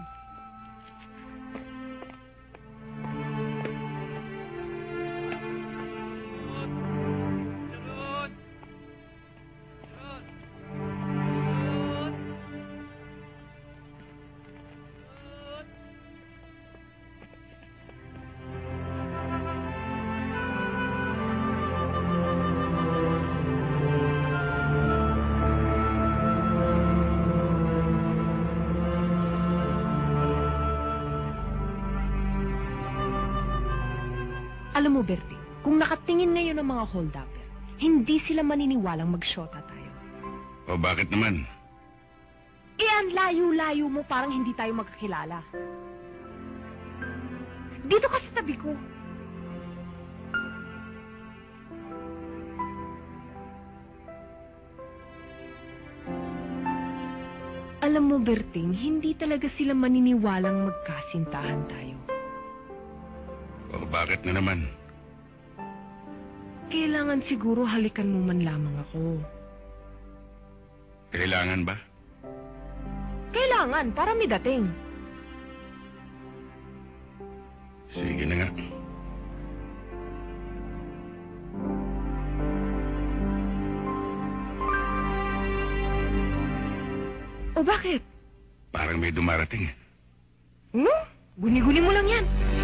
Alam mo, Bertie, kung nakatingin ngayon ang mga hold-upper, hindi sila maniniwalang mag-shota tayo. O bakit naman? Eh, ang layo-layo mo, parang hindi tayo magkakilala. Dito ka sa tabi ko. Alam mo, Berting, hindi talaga sila maniniwalang magkasintahan tayo. O bakit na naman? Kailangan siguro halikan mo man lamang ako. Kailangan ba? Kailangan, para may dating. Sige na nga. O bakit? Parang may dumarating. Guni-guni mo lang yan.